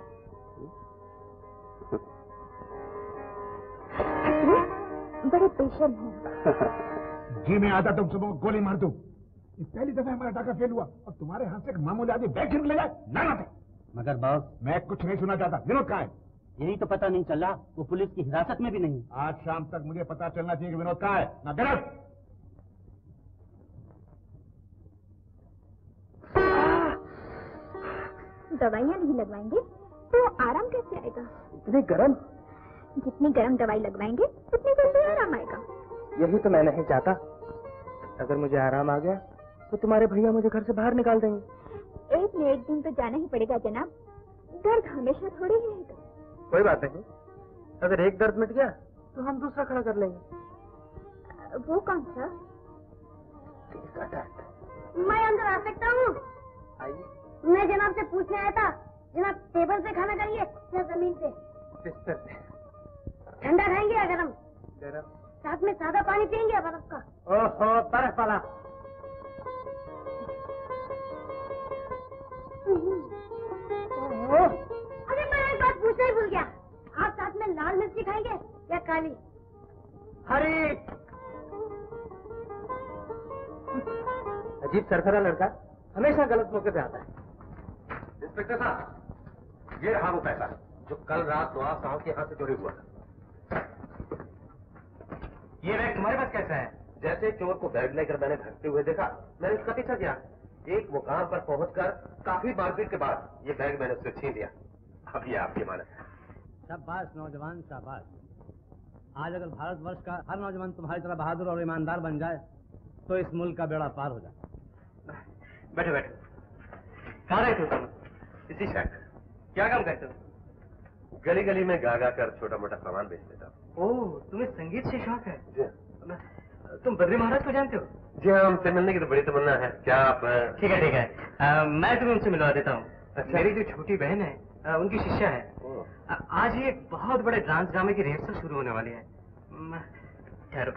बड़े पेशेंट हैं। जी मैं आता तुम सुबह गोली मार दूं। पहली दफा हमारा टाका फेल हुआ और तुम्हारे हाथ से एक मामूली आदमी बैग छीन ले जाए, लाना था। मगर बॉस, मैं कुछ नहीं सुना चाहता। विनोद कहाँ है? यही तो पता नहीं चला, वो पुलिस की हिरासत में भी नहीं। आज शाम तक मुझे पता चलना चाहिए कि विनोद कहाँ है। ना गिरफ्त। दवाइयाँ नहीं लगवाएंगे तो आराम कैसे आएगा? इतनी गर्म? जितनी गर्म दवाई लगवाएंगे उतनी जल्दी आराम आएगा। यही तो मैं नहीं चाहता। अगर मुझे आराम आ गया तो तुम्हारे भैया मुझे घर से बाहर निकाल देंगे। एक न एक दिन तो जाना ही पड़ेगा जनाब, दर्द हमेशा थोड़ी रहेगा। कोई बात नहीं, अगर एक दर्द मिट गया तो हम दूसरा खड़ा कर लेंगे। वो कौन सा? दिल का दर्द। मैं अंदर आ सकता हूँ? आइए। मैं जनाब से पूछने आया था, जनाब टेबल से खाना खाइए या जमीन से? बिस्तर पे। ठंडा खाएंगे या गरम? गरम। साथ में सादा पानी पियेंगे या बर्फ का? ओहो, बर्फ वाला। अरे मैं एक बात पूछना ही भूल गया, आप साथ में लाल मिर्ची खाएंगे या काली? हरी। अजीब सरखरा लड़का, हमेशा गलत मौके पे आता है। इंस्पेक्टर साहब, ये रहा वो पैसा जो कल रात नवाब साहब के यहाँ से चोरी हुआ था। ये बैग तुम्हारे पास कैसा है? जैसे चोर को बैग लेकर मैंने भागते हुए देखा, मैंने उसका पीछा किया। एक मुकाम पर पहुंचकर काफी मारपीट के बाद ये बैग मैंने उससे छीन लिया। अब ये आपकी मानत है। शाबाश नौजवान, शाबाश। आज अगर भारतवर्ष का हर नौजवान तुम्हारी तरह बहादुर और ईमानदार बन जाए तो इस मुल्क का बेड़ा पार हो जाए। बैठो बैठो। कहाँ रहते हो तुम? इसी शहर। क्या काम करते हो? गली गली में गा गा कर छोटा मोटा सामान बेच लेता हूँ। ओह, तुम्हें संगीत से शौक है? जी। तुम बद्री महाराज को जानते हो? जी हाँ, हमसे मिलने की तो बड़ी तमन्ना है। क्या आप? ठीक है ठीक है, मैं तुम्हें उनसे मिलवा देता हूँ। अच्छा। मेरी जो छोटी बहन है उनकी शिष्या है। आज ही एक बहुत बड़े डांस ड्रामे की रिहर्सल शुरू होने वाली है। ठहरो।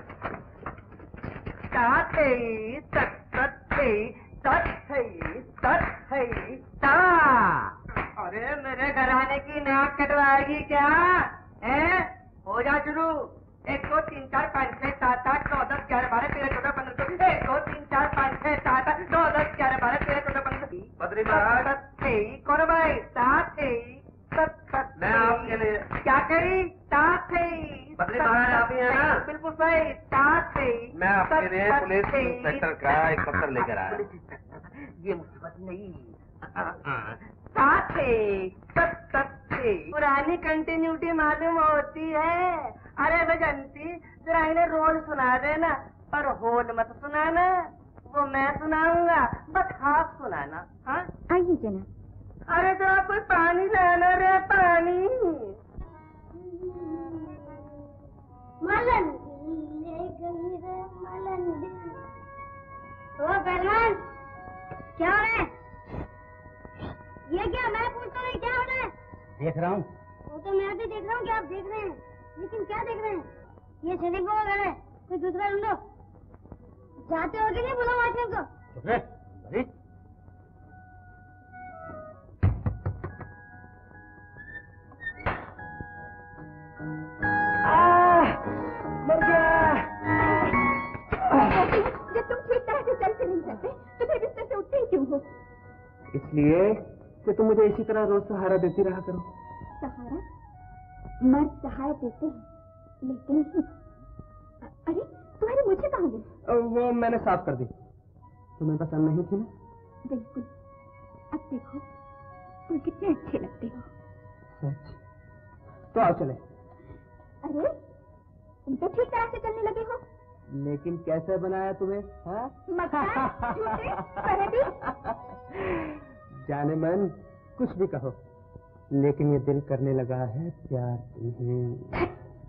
अरे मेरे घराने की नाक कटवाएगी क्या? हो जा शुरू। 1 2 3 4 5 6 7 8 9 10 11 12 13 14 15 1 2 3 4 5 6 7 8 9 10 11 12 13 14 15 बद्री महाराज कौन भाई? साथ मैं आपके लिए क्या करी? साथ बद्री महाराज आप ही है ना? बिल्कुल सही, साथ मैं आपके लिए पुलिस इंस्पेक्टर का एक पत्र लेकर आया। ये मुसीबत नहीं। साथ पुरानी कंटिन्यूटी मालूम होती है। अरे बजंती जरा इन्हें रोल सुना देना, पर होल मत सुनाना, वो मैं सुनाऊंगा, बस हाफ सुनाना। हाँ आइए जना। अरे जरा कोई पानी लाना रे, पानी। मलन ले गई रे मलन। ओ पहलवान, क्या हो रहा है? ये क्या? मैं पूछता हूँ क्या हो रहा है? देख रहा हूँ। वो तो मैं भी देख रहा हूँ कि आप देख रहे हैं, लेकिन क्या देख रहे हैं? ये सैनिक को घर है, कोई दूसरा ढूंढो। जाते हो कि नहीं? बोलो वाचन को। चुप रहे। मर गया। जब तुम ठीक तरह से चल नहीं सकते तो फिर बिस्तर से उठते ही क्यों हो? इसलिए कि तुम मुझे इसी तरह रोज सहारा देती रहा करो। सहारा? मर्द सहारा देते हैं, लेते नहीं। अरे तुम्हारी मुझे कहाँ गई? वो मैंने साफ कर दी। तुम्हें पसंद नहीं थी ना? बिल्कुल। अब देखो तुम कितने अच्छे लगते हो। सच? तो आओ चले। अरे तुम तो ठीक तरह से चलने लगे हो। लेकिन कैसे बनाया तुम्हें? हाँ? मक्कार, झूठे, फरेबी। जाने मन कुछ भी कहो, लेकिन ये दिल करने लगा है प्यार तुम्हें।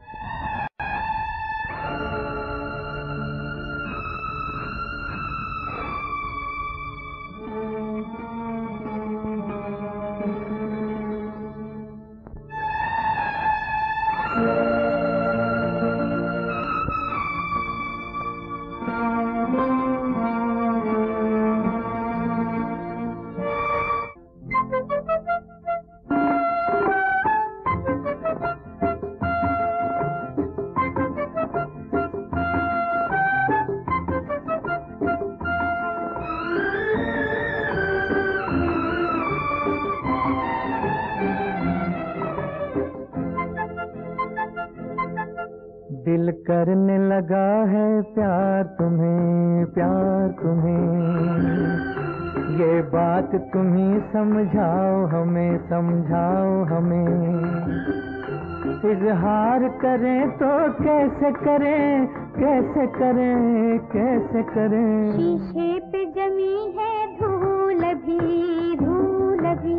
दिल करने लगा है प्यार तुम्हें, प्यार तुम्हें। ये बात तुम ही समझाओ हमें, समझाओ हमें। इजहार करें तो कैसे करें, कैसे करें, कैसे करें। शीशे पे जमी है धूल भी, धूल भी।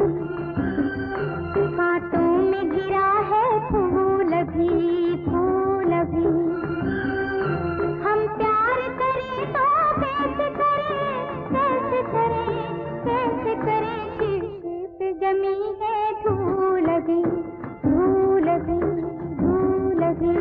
कांटों में गिरा है फूल भी, फूल भी। हम प्यार करें तो कैसे करें, कैसे करें, कैसे करें। शीशे पे जमी है धूल भी, धूल भी, धूल भी।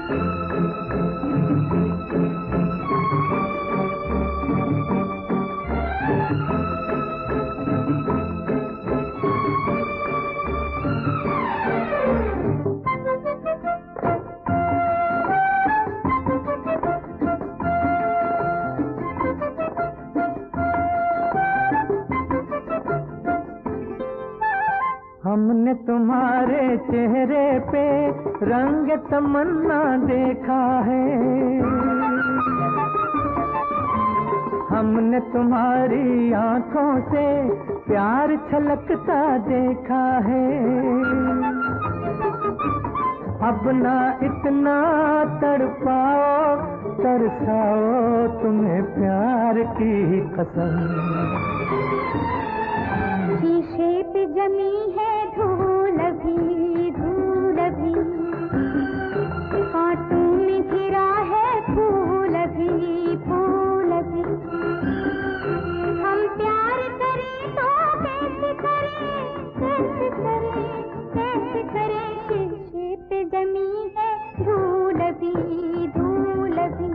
हमने तुम्हारे चेहरे पे रंग तमन्ना देखा है, हमने तुम्हारी आंखों से प्यार छलकता देखा है। अब ना इतना तड़पाओ तरसाओ तुम्हें प्यार की कसम। शीशे पे जमी है धूल अभी, धूल अभी, कांटों में घिरा है फूल अभी, फूल अभी। हम प्यार करें तो कैसे करें, कैसे करें, कैसे करें। शीशे पे जमी है धूल अभी, धूल अभी।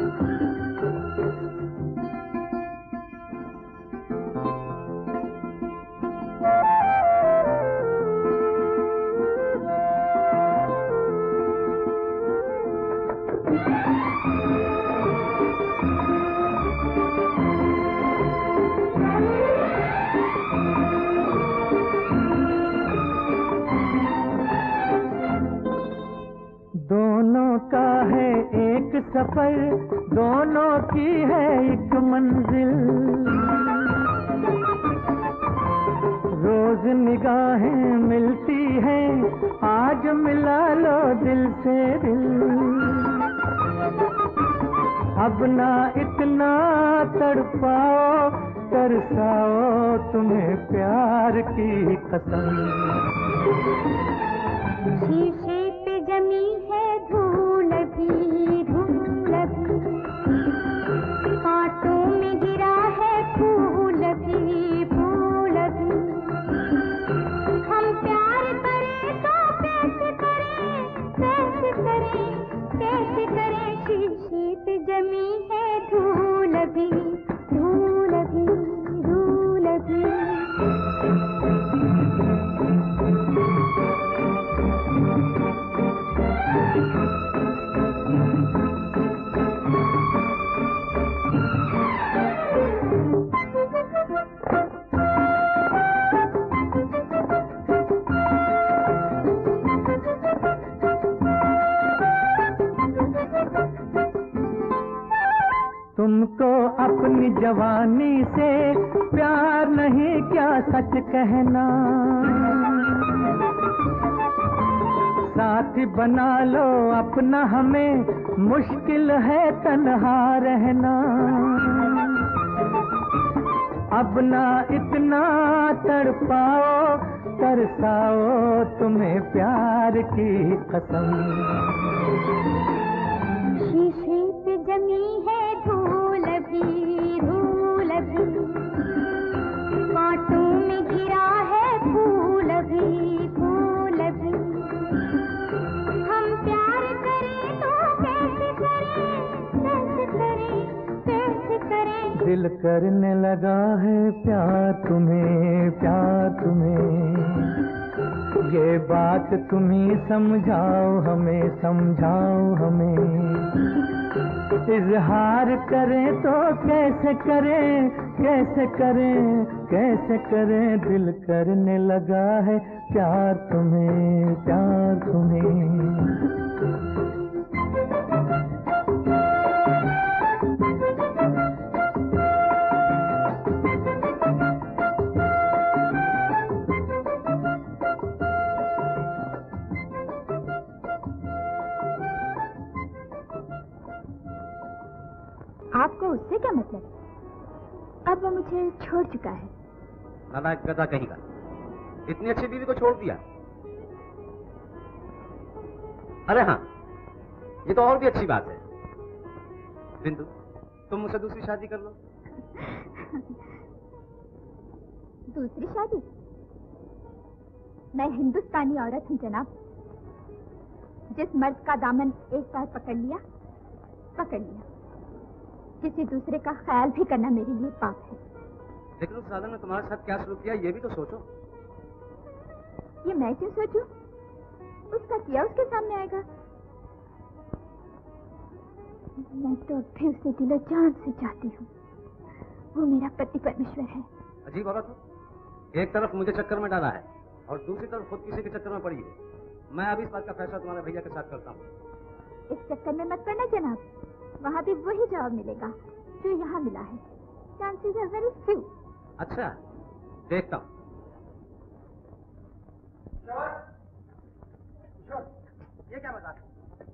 दोनों का है एक सफर, दोनों की है एक मंजिल। रोज निगाहें मिलती हैं, आज मिला लो दिल से दिल। अब ना इतना तड़पाओ तरसाओ तुम्हें प्यार की कसम। शीशे पे जमी है धूल अभी, धूल अभी, कांटों में गिरा है फूल अभी, फूल अभी। हम प्यार करें तो कैसे करें, कैसे करें, कैसे करें। शीशे पे जमी है धूल अभी, धूल अभी, धूल अभी। तुमको अपनी जवानी से प्यार नहीं क्या सच कहना। साथी बना लो अपना हमें, मुश्किल है तन्हा रहना। अब ना इतना तड़पाओ तरसाओ तुम्हें प्यार की कसम। शीशे पे जमी है धूल अभी, धूल अभी, कांटों में घिरा है फूल अभी, फूल अभी। हम प्यार करें तो कैसे करें, कैसे करें, कैसे करें। दिल करने लगा है प्यार तुम्हें, प्यार तुम्हें। ये बात तुम ही समझाओ हमें, समझाओ हमें। इजहार करें तो कैसे करें, कैसे करें, कैसे करें। दिल करने लगा है प्यार तुम्हें, प्यार तुम्हें। आपको उससे क्या मतलब? अब वो मुझे छोड़ चुका है। नालायक गधा कहीं का, इतनी अच्छी बीवी को छोड़ दिया। अरे हाँ, ये तो और भी अच्छी बात है। बिंदु, तुम मुझसे दूसरी शादी कर लो। दूसरी शादी? मैं हिंदुस्तानी औरत हूँ जनाब। जिस मर्द का दामन एक बार पकड़ लिया, पकड़ लिया। किसी दूसरे का ख्याल भी करना मेरे लिए पाप है। लेकिन उस साधन ने तुम्हारे साथ क्या शुरू किया, ये भी तो सोचो। ये मैं क्यों सोचूं? उसका किया उसके सामने आएगा। मैं तो भी उसे दिलो जान से चाहती हूँ। वो मेरा पति परमेश्वर है। अजीब औरत हो, एक तरफ मुझे चक्कर में डाला है और दूसरी तरफ खुद किसी के चक्कर में पड़ी है। मैं अभी इस बात का फैसला तुम्हारे भैया के साथ करता हूँ। इस चक्कर में मत पड़ना जनाब, वहाँ भी वही जवाब मिलेगा जो यहाँ मिला है। Chances are very few. अच्छा, देखता हूँ। ये क्या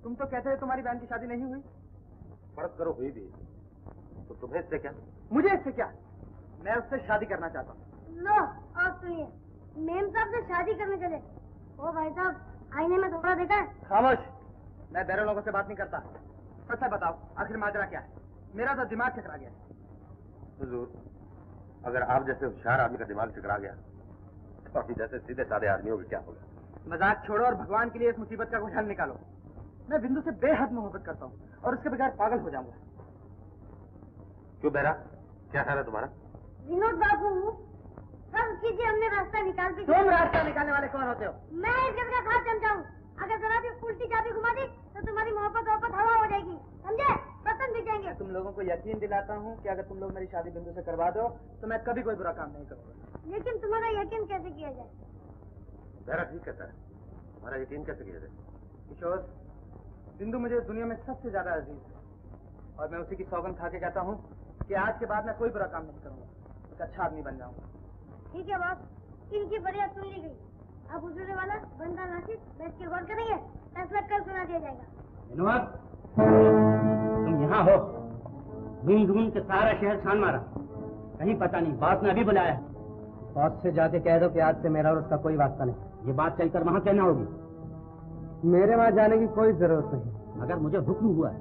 तुम तो कहते हो तुम्हारी बहन की शादी नहीं हुई। फर्ज करो हुई भी, तो तुम्हें इससे क्या? मुझे इससे क्या, मैं उससे शादी करना चाहता हूँ। लो आप सुनिए, मेम साहब से शादी करने चले। ओ भाई साहब, आईने में थोड़ा देखा है? खामोश, मैं बैरों लोगों से बात नहीं करता। सच है बताओ, आखिर माजरा क्या है? मेरा तो दिमाग चकरा गया। हुजूर, अगर आप जैसे होशियार आदमी का दिमाग चकरा गया तो हम जैसे सीधे साधे आदमियों की क्या होगा? मजाक छोड़ो और भगवान के लिए इस मुसीबत का कोई हल निकालो। मैं बिंदु से बेहद मोहब्बत करता हूँ और उसके बगैर पागल हो जाऊंगा। क्यों बेरा, क्या ख्याल है तुम्हारा? विनोद बाबू, सब कीजिए, हमने रास्ता निकाल दी। तुम रास्ता निकालने वाले कौन होते हो? मैं इस घर का खास समझाऊं। अगर जरा भी उल्टी चाबी घुमा दी तो तुम्हारी मोहब्बत हवा हो जाएगी, समझे? बर्तन भी जाएंगे। तुम लोगों को यकीन दिलाता हूँ कि अगर तुम लोग मेरी शादी बिंदु से करवा दो तो मैं कभी कोई बुरा काम नहीं करूँगा। लेकिन तुम्हारा यकीन कैसे किया जाए? बेरा ठीक कहता है, तुम्हारा यकीन कैसे किया जाए? किशोर, बिंदु मुझे दुनिया में सबसे ज्यादा अजीज है और मैं उसी की सौगंध खा के कहता हूँ कि आज के बाद मैं कोई बुरा काम नहीं करूँगा, एक अच्छा आदमी बन जाऊंगा। ठीक है बॉस, इनकी फरियाद सुन ली गई। अब हुजूर वाला बंदा नासिर बैठ के गौर करेंगे, फैसला कल सुना दिया जाएगा। विनोद, तुम यहाँ हो? ढूंढ ढूंढ के सारा शहर छान मारा, कहीं पता नहीं। बॉस ने अभी बुलाया। बॉस से जाके कह दो कि आज से मेरा और उसका कोई वास्ता नहीं। ये बात चलकर वहाँ कहना होगी। मेरे वहाँ जाने की कोई जरूरत नहीं। अगर मुझे हुक्म हुआ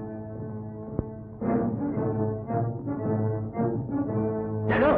चलो।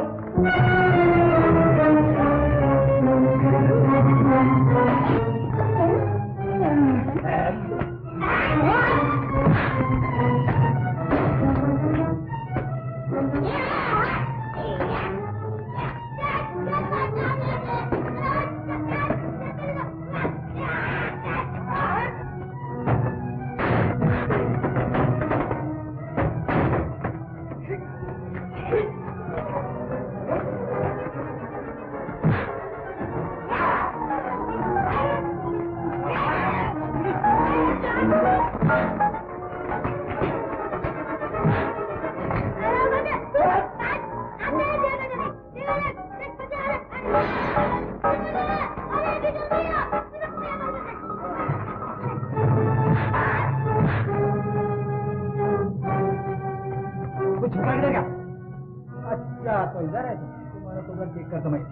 तो इधर है, तुम्हारा तो उधर देखकर तो मैं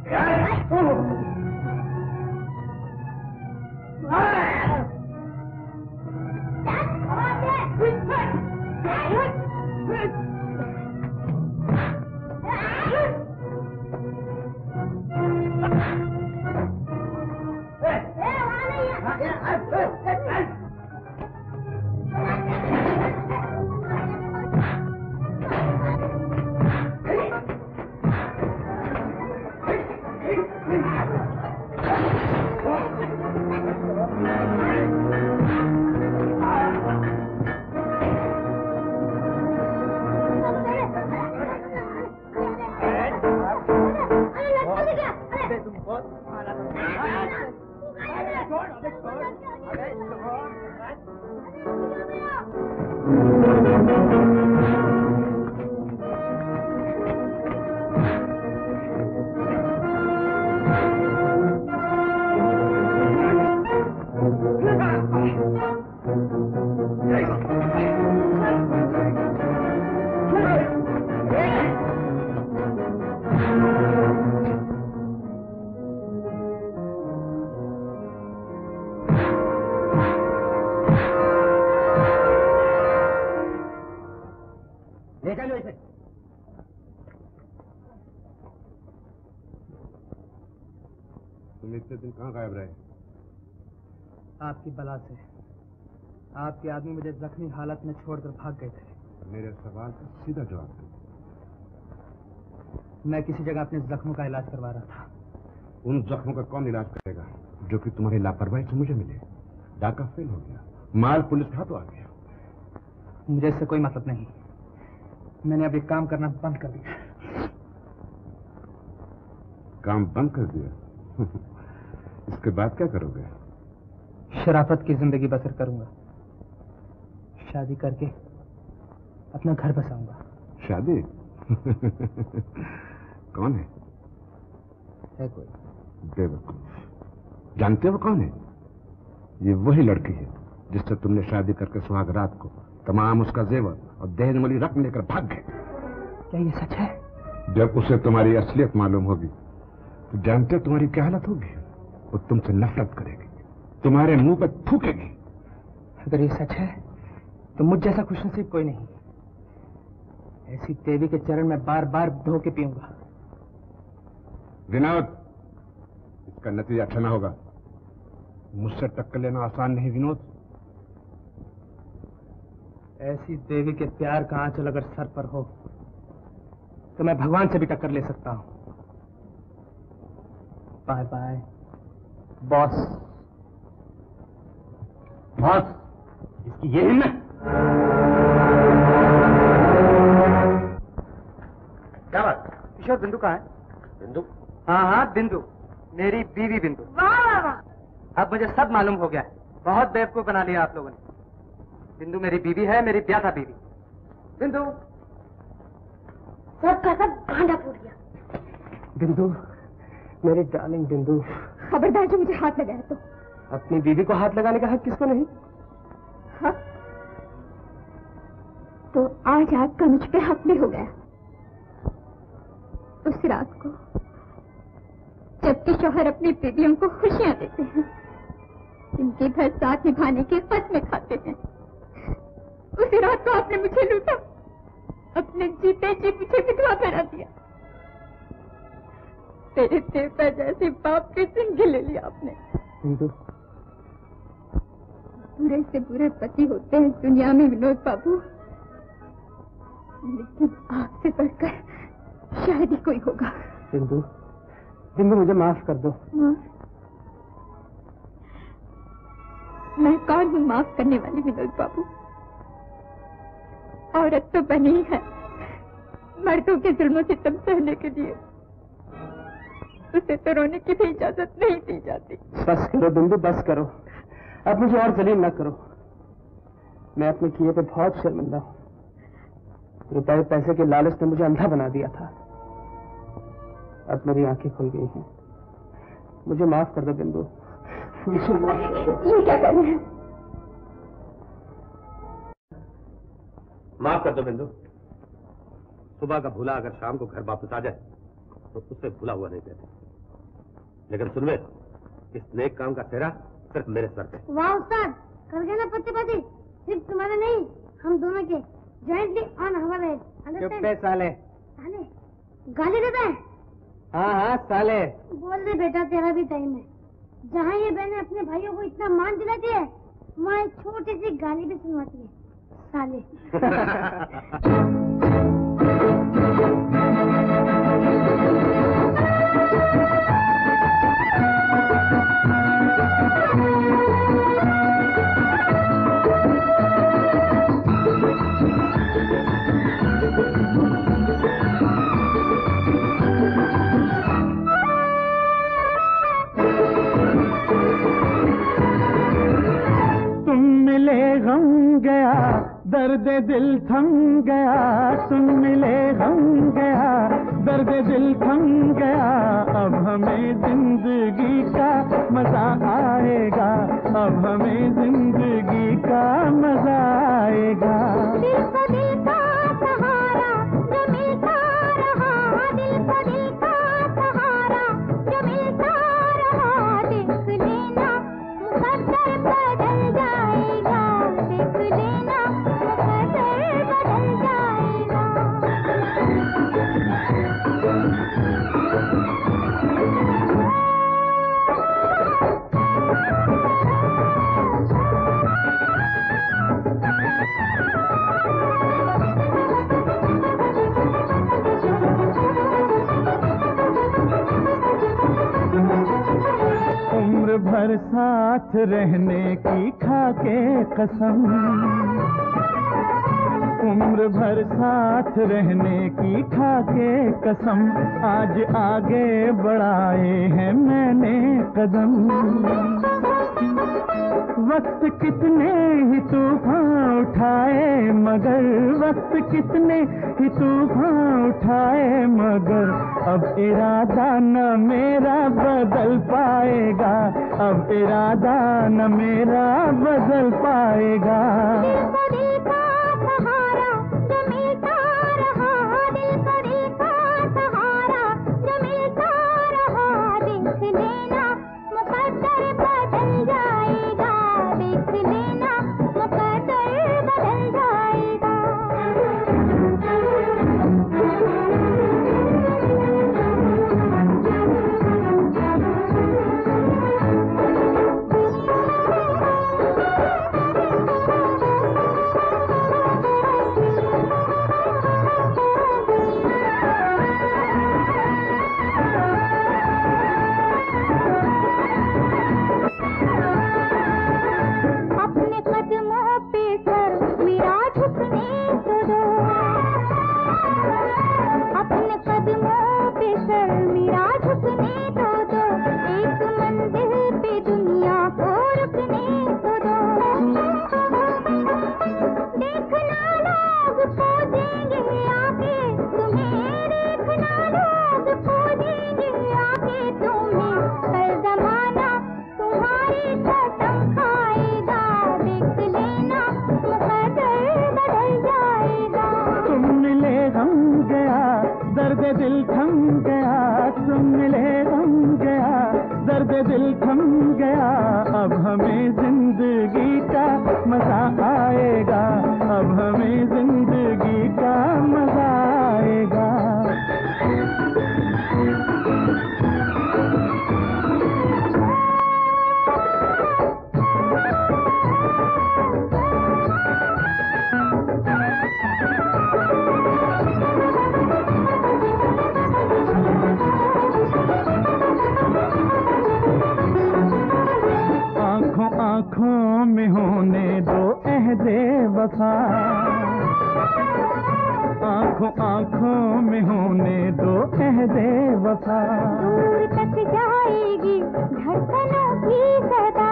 आपकी बला से आपके आदमी मुझे जख्मी हालत में छोड़कर भाग गए थे। मेरे सवाल का सीधा जवाब दो। मैं किसी जगह अपने जख्मों का इलाज करवा रहा था। उन जख्मों का कौन इलाज करेगा जो कि तुम्हारी लापरवाही से मुझे मिले? डाका फेल हो गया, माल पुलिस का तो आ गया। मुझे इससे कोई मतलब नहीं, मैंने अब एक काम करना बंद कर दिया। काम बंद कर दिया? इसके बाद क्या करोगे? शराफत की जिंदगी बसर करूंगा, शादी करके अपना घर बसाऊंगा। शादी? कौन है कोई बेवकूफ। जानते हो कौन है? ये वही लड़की है जिससे तुमने शादी करके सुहाग रात को तमाम उसका जेवर और दहेज वाली रकम लेकर भाग गए। क्या ये सच है? जब उसे तुम्हारी असलियत मालूम होगी तो जानते हो तुम्हारी क्या हालत होगी? वो तुमसे नफरत करेगी, तुम्हारे मुंह पर थूकेगी। अगर ये सच है तो मुझ जैसा खुशनसीब कोई नहीं। ऐसी देवी के चरण में बार बार धो के पीऊंगा। विनोद, इसका नतीजा अच्छा ना होगा। मुझसे टक्कर लेना आसान नहीं विनोद। ऐसी देवी के प्यार का आंचल अगर सर पर हो तो मैं भगवान से भी टक्कर ले सकता हूं। Bye bye boss. बॉस, इसकी ये हिम्मत। क्या बात? किशोर, बिंदु कहाँ है? बिंदु? हाँ हाँ, बिंदु, मेरी बीवी बिंदु। वाह वाह वाह। अब मुझे सब मालूम हो गया है। बहुत बेवकूफ बना लिया आप लोगों ने। बिंदु मेरी बीवी है, मेरी ब्याह बीवी। बिंदु, सब का सब गांडा फूट गया। बिंदु, मेरी डार्लिंग बिंदु। खबरदार जो मुझे हाथ लगाया तो। अपनी बीवी को हाथ लगाने का हक किसको नहीं? हाँ? तो आज आपका मुझ पे हक भी हो गया। उस रात को जबकि शौहर अपनी बीवियों को खुशियां देते हैं, जिनकी भर साथ निभाने की कसमें खाते हैं, उसी रात को आपने मुझे लूटा। अपने जीते जी मुझे विधवा बना दिया। तेरे देवता जैसे बाप की जिंदगी ले लिया आपने। बिंदु, बुरे से बुरे पति होते हैं दुनिया में विनोद बाबू, लेकिन आपसे बढ़कर शायद ही कोई होगा। बिंदु, बिंदु, मुझे माफ कर दो। मैं कौन हूँ माफ करने वाली विनोद बाबू? औरत तो बनी है मर्दों के जुल्मों से तब सहने के लिए। उसे तो रोने की भी इजाजत नहीं दी जाती। बस करो बिंदु, बस करो। अब मुझे और जलील न करो। मैं अपने किए पे बहुत शर्मिंदा हूँ। रुपए पैसे के लालच ने मुझे अंधा बना दिया था। अब मेरी आंखें खुल गई हैं। मुझे माफ कर दो बिंदु। ये क्या कर रहे हैं? माफ कर दो बिंदु। सुबह का भूला अगर शाम को घर वापस आ जाए तो उससे भूला हुआ नहीं कहते। लेकिन सुनवे, इस नेक काम का सेहरा सिर्फ मेरे सर पे। वाह उस्ताद, कर गए ना पत्ते पत्ते। सिर्फ तुम्हारे नहीं, हम दोनों के जॉइंटली ऑन हवर है। चुप बे साले। साले गाली देता है? हाँ हाँ साले। बोल दे बेटा, तेरा भी टाइम है। जहाँ ये बहनें अपने भाइयों को इतना मान दिलाती है, वहाँ एक छोटी सी गाली भी सुनवाती है। साले। तुम मिले गम गया, दर्द दिल थम गया। तुम मिले गम गया, दर्द दिल थम गया। अब हमें जिंदगी का मजा आएगा, अब हमें जिंदगी का मजा आएगा। दिल को दिल का सहारा जो मिलता रहा, दिल को दिल का सहारा जो मिलता रहा। देख लेना मुकद्दर बदल जाएगा, देख लेना मुकद्दर बदल जाएगा। उम्र भर साथ रहने की खाके कसम, उम्र भर साथ रहने की खाके कसम। आज आगे बढ़ाए हैं मैंने कदम। वक्त कितने ही तूफान उठाए मगर वक्त कितने ही तूफान उठाए मगर अब इरादा न मेरा बदल पाएगा, अब इरादा न मेरा बदल पाएगा। आँखों में होने दो अहदे वफा, आँखों में होने दो अहदे वफा। दूर तक जाएगी धड़कनों की सदा,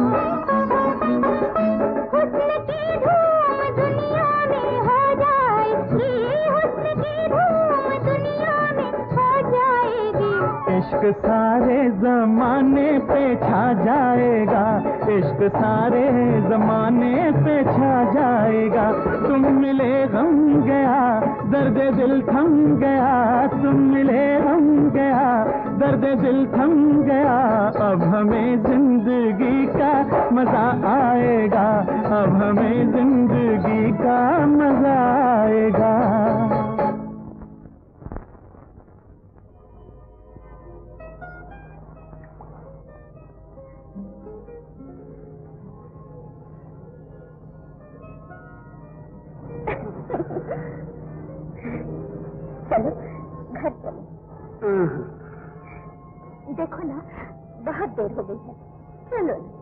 हुस्न की धूम दुनिया में हो जाएगी, हुस्न की धूम दुनिया में हो जाएगी। इश्क सारे जमाने पे छा जाएगा, इश्क सारे जमाने पे छा जाएगा। तुम मिले गम गया, दर्द दिल थम गया, तुम मिले गम गया, दर्द दिल थम गया। अब हमें जिंदगी का मजा आएगा, अब हमें जिंदगी का मजा आएगा। चलो घर चलो। देखो ना बहुत देर हो गई है, चलो ना।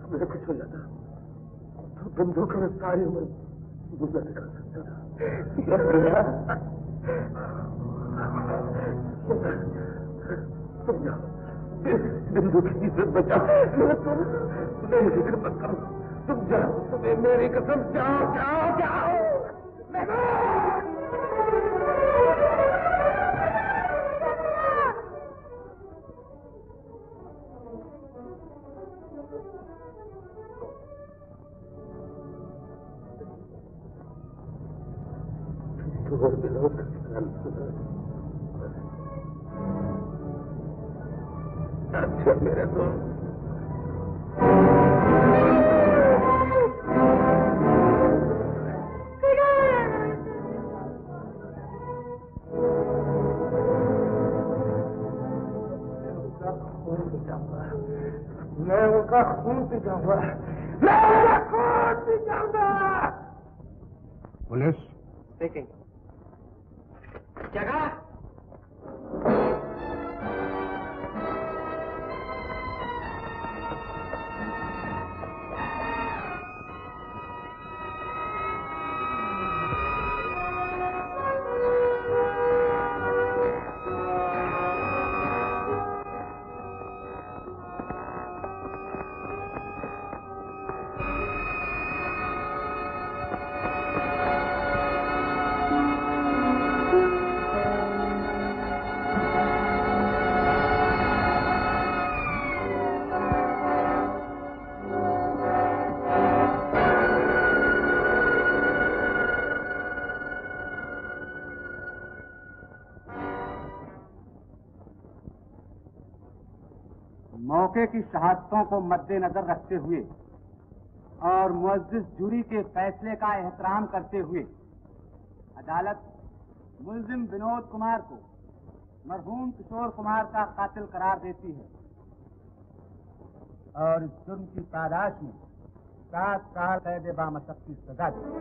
मेरे कुछ हो जाता तो बंदूक में सारी उम्र गुजर निकल सकता था। बंदूक की इज्जत बचा। तुम्हें फिक्र मत करो, तुम जाओ, तुम्हें मेरी कसम, जाओ जाओ जाओ। अच्छा मेरे दोस्त, मैं उनका खून पी जाऊंगा, मैं उनका खून पी जाऊंगा। Police speaking. जगह मौके की शहादतों को मद्देनजर रखते हुए और मुअज्जिज जूरी के फैसले का एहतराम करते हुए अदालत मुल्जिम विनोद कुमार को मरहूम किशोर कुमार का कातिल करार देती है और इस जुर्म की पादाश में 7 साल कैद बामशक्क़त की सजा देती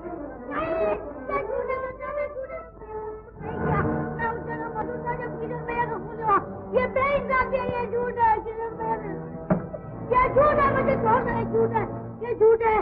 ये बेइंसाफी है, ये झूठ है, ये झूठ है, मुझे छोड़ दो, ये झूठ है, ये झूठ है।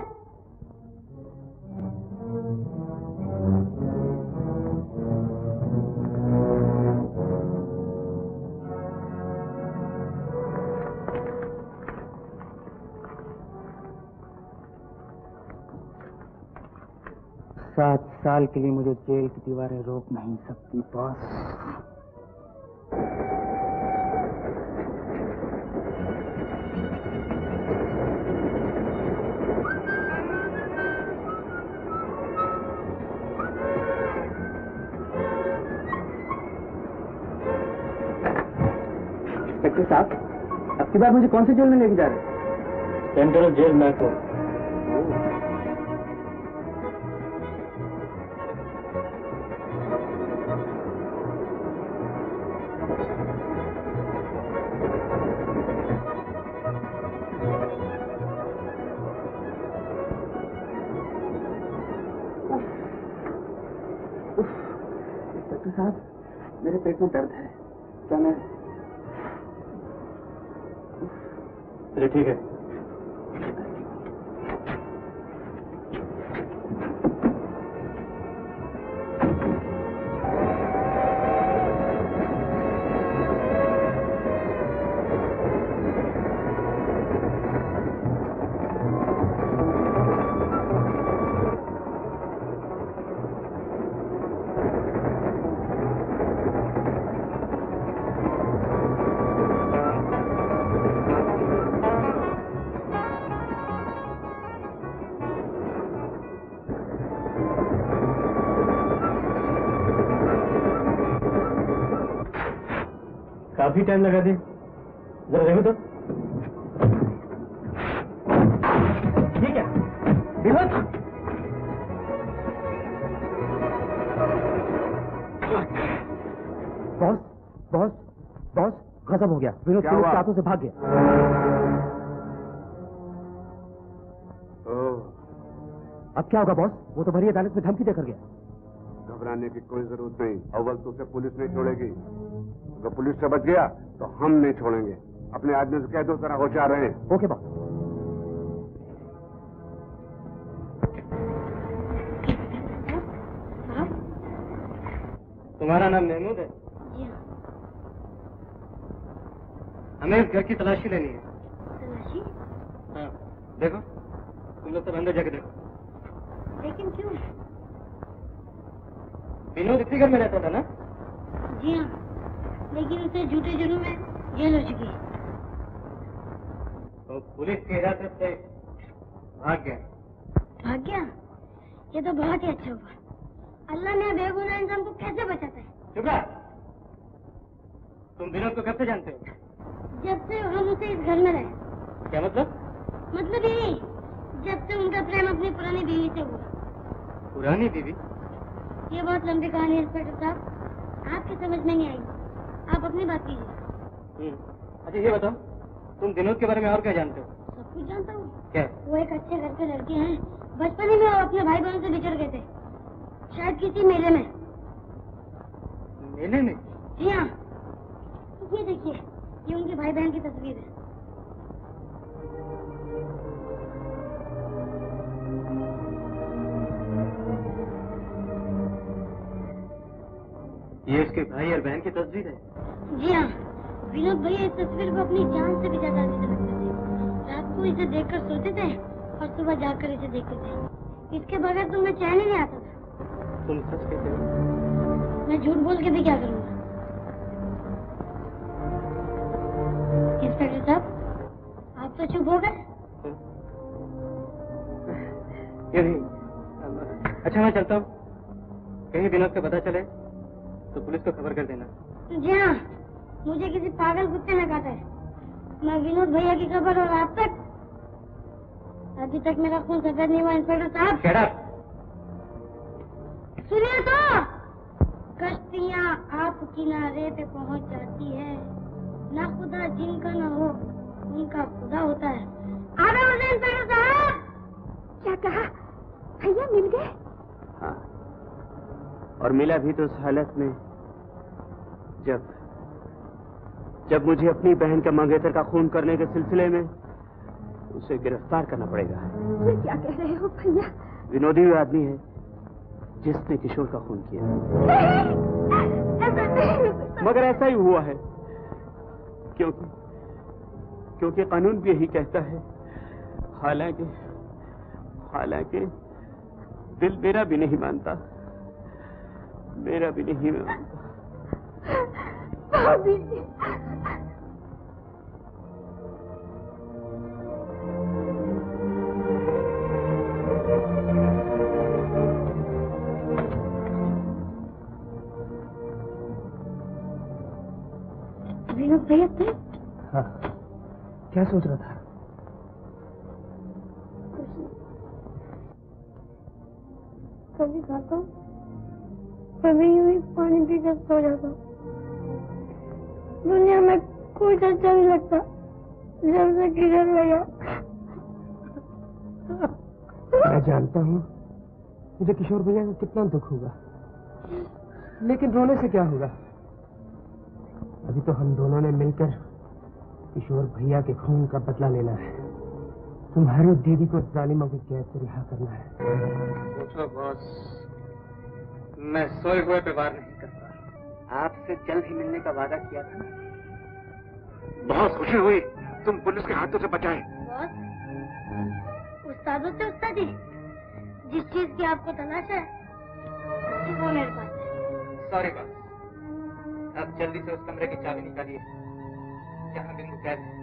सात साल के लिए मुझे जेल की दीवारें रोक नहीं सकती बॉस। इंस्पेक्टर साहब, अब की बार मुझे कौन से जेल में लेके जा रहे हैं? सेंट्रल जेल में को। इंस्पेक्टर साहब, मेरे पेट में दर्द है, क्या मैं? चलिए ठीक है। काफी टाइम लगा दे, जरा देखो तो। ठीक है, विनोद। बॉस बॉस बॉस, खत्म हो गया। विनोद पुलिस के हाथों से भाग गया। अब क्या होगा बॉस? वो तो भरी अदालत में धमकी देकर गया। घबराने की कोई जरूरत नहीं, अव्वल तो उसे पुलिस नहीं छोड़ेगी। अगर पुलिस से बच गया तो हम नहीं छोड़ेंगे। अपने आदमी से कह दो जरा होशियार रहे। Okay boss. तुम्हारा नाम महमूद है? जी हाँ। हमें इस घर की तलाशी लेनी है। तलाशी? हाँ, देखो तुम लोग सब अंदर जाके देखो। लेकिन क्यों? विनोद इसी घर में रहता था ना? जी हाँ, लेकिन उसे झूठे जुर्म में जेल हो चुकी है। तो पुलिस की हिरासत से भाग गया। भाग गया? ये तो बहुत ही अच्छा हुआ। अल्लाह ने बेगुनाह इंसान को कैसे बचाता है? चुप रह। तुम विनोद को कब से जानते हो? जब से हम उसे इस घर में रहे। क्या मतलब? मतलब यही, जब से उनका प्रेम अपनी पुरानी बीवी से हुआ। पुरानी बीवी? ये बहुत लंबी कहानी है इंस्पेक्टर साहब, आपकी समझ में नहीं आई। आप अपनी बात कीजिए। अच्छा ये बताओ, तुम विनोद के बारे में और क्या जानते हो? सब कुछ जानता हूँ। क्या? वो एक अच्छे घर के लड़के हैं। बचपन ही में वो अपने भाई बहनों से बिछड़ गए थे, शायद किसी मेले में। मेले में? जी हाँ, ये देखिए, ये उनके भाई बहन की तस्वीर है। ये उसके भाई और बहन की तस्वीर है? जी हाँ, विनोद भैया इस तस्वीर को अपनी जान से भी ज्यादा अजीज रखते थे। रात को इसे देखकर सोते थे और सुबह जाकर इसे देखते थे। इसके बगैर तुम्हें चैन ही नहीं आता था। तुम सच कहते हो? मैं झूठ बोल के भी क्या करूँगा? इंस्पेक्टर साहब, आप तो चुप हो गए। अच्छा मैं चलता हूँ, कहीं विनोद को पता चले तो पुलिस को खबर कर देना। जी हाँ, मुझे किसी पागल कुत्ते ने काटा है। मैं विनोद भैया की खबर और आप तक, अभी तक मेरा खून सफेद नहीं हुआ इंस्पेक्टर साहब। Shut up! सुनिए तो, कश्तियाँ आप किनारे पे पहुँच जाती है, ना खुदा जिनका ना हो उनका खुदा होता है। आगे बढ़े इंस्पेक्टर साहब। क्या कहा? भैया मिल गए? हाँ, और मिला भी तो उस हालत में जब मुझे अपनी बहन का मंगेतर का खून करने के सिलसिले में उसे गिरफ्तार करना पड़ेगा। ये क्या कह रहे हो भैया? विनोदी हुआ आदमी है जिसने किशोर का खून किया। मगर ऐसा ही हुआ है क्योंकि कानून भी यही कहता है। हालांकि दिल मेरा भी नहीं मानता। भाभी, विनोद भैया थे? हाँ, क्या सोच रहा था? कभी खाता, कभी यूं ही पानी पीकर सो जाता। दुनिया में कुछ अच्छा नहीं लगता जब से किशोर भैया। मैं जानता हूँ मुझे किशोर भैया का कितना दुख होगा, लेकिन रोने से क्या होगा? अभी तो हम दोनों ने मिलकर किशोर भैया के खून का बदला लेना है। तुम्हारी दीदी को जालिमों की कैद से रिहा करना है। पूछो बॉस, मैं सोए हुए पे वार नहीं करता। आपसे जल्द ही मिलने का वादा किया था। बहुत खुशी हुई तुम पुलिस के हाथों से बचाए। बॉस, उस्तादों से उस्तादी, जिस चीज की आपको तलाश है वो मेरे पास है। सॉरी बॉस, अब जल्दी से उस कमरे की चाबी निकालिए जहाँ बिंदु कैद है।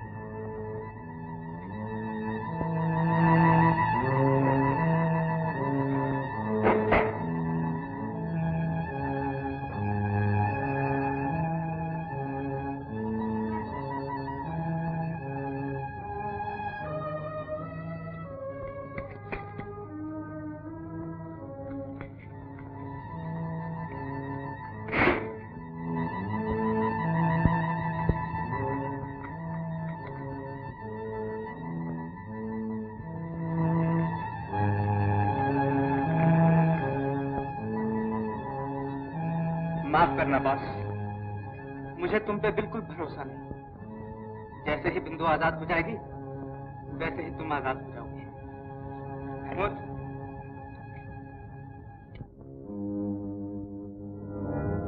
माफ करना बॉस, मुझे तुम पे बिल्कुल भरोसा नहीं। जैसे ही बिंदु आजाद हो जाएगी वैसे ही तुम आजाद हो जाओगे। महमूद,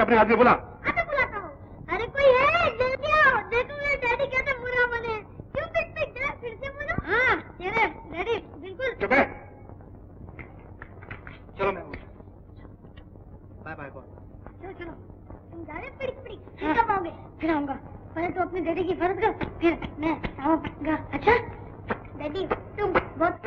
अपने आदमी बुला। अच्छा बुलाता हूँ। अरे कोई है? जल्दी आओ, देखो मेरे डैडी कैसे बुरा बने। क्यों पिट जरा फिर से बोलो। हाँ तेरे डैडी बिल्कुल। चुप है। चलो मैं बाय बाय। चलो चलो तुम जा रहे पिड़ी फिर कब आओगे? फिर आऊंगा, पहले तो अपने डैडी की हिफाजत करो, फिर मैं आऊंगा। अच्छा डैडी तुम बहुत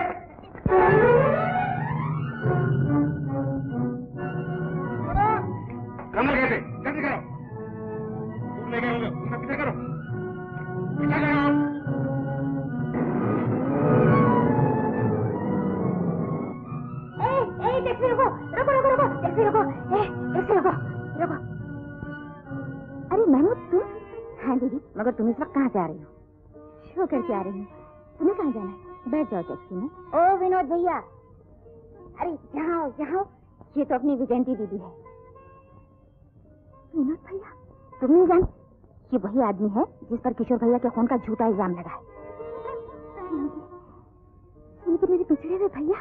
कमर कैसे जल्दी करो। तुम ले गए होंगे उनका पीछा करो, पीछा करो। टैक्सी रुको रुको रुको रुको, टैक्सी रुको, टैक्सी रुको रुको। अरे महमूद तुम? हाँ दीदी, मगर तुम इस वक्त कहाँ से आ रही हो? शो करके आ रही हूँ। तुम्हें कहाँ जाना है? बैठ जाओ टैक्सी में। ओ विनोद भैया, अरे यहाँ यहाँ, ये तो अपनी विजयंती दीदी है। विनोद भैया तुम नहीं जानते? ये वही आदमी है जिस पर किशोर भैया के खून का झूठा इल्जाम लगा है। इनके मेरे पिछड़े हुए भैया,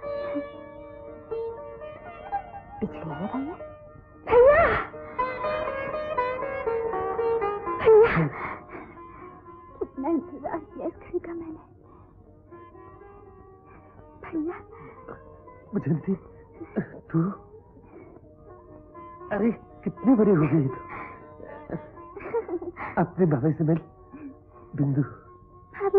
पिछड़े हुए भैया, भैया भैया, कितना इंतजार किया इस घड़ी का मैंने। भैया विजयंती तू, अरे कितनी बड़ी हो गई तू। अपने भाभी से मिल। बिंदु भाभी।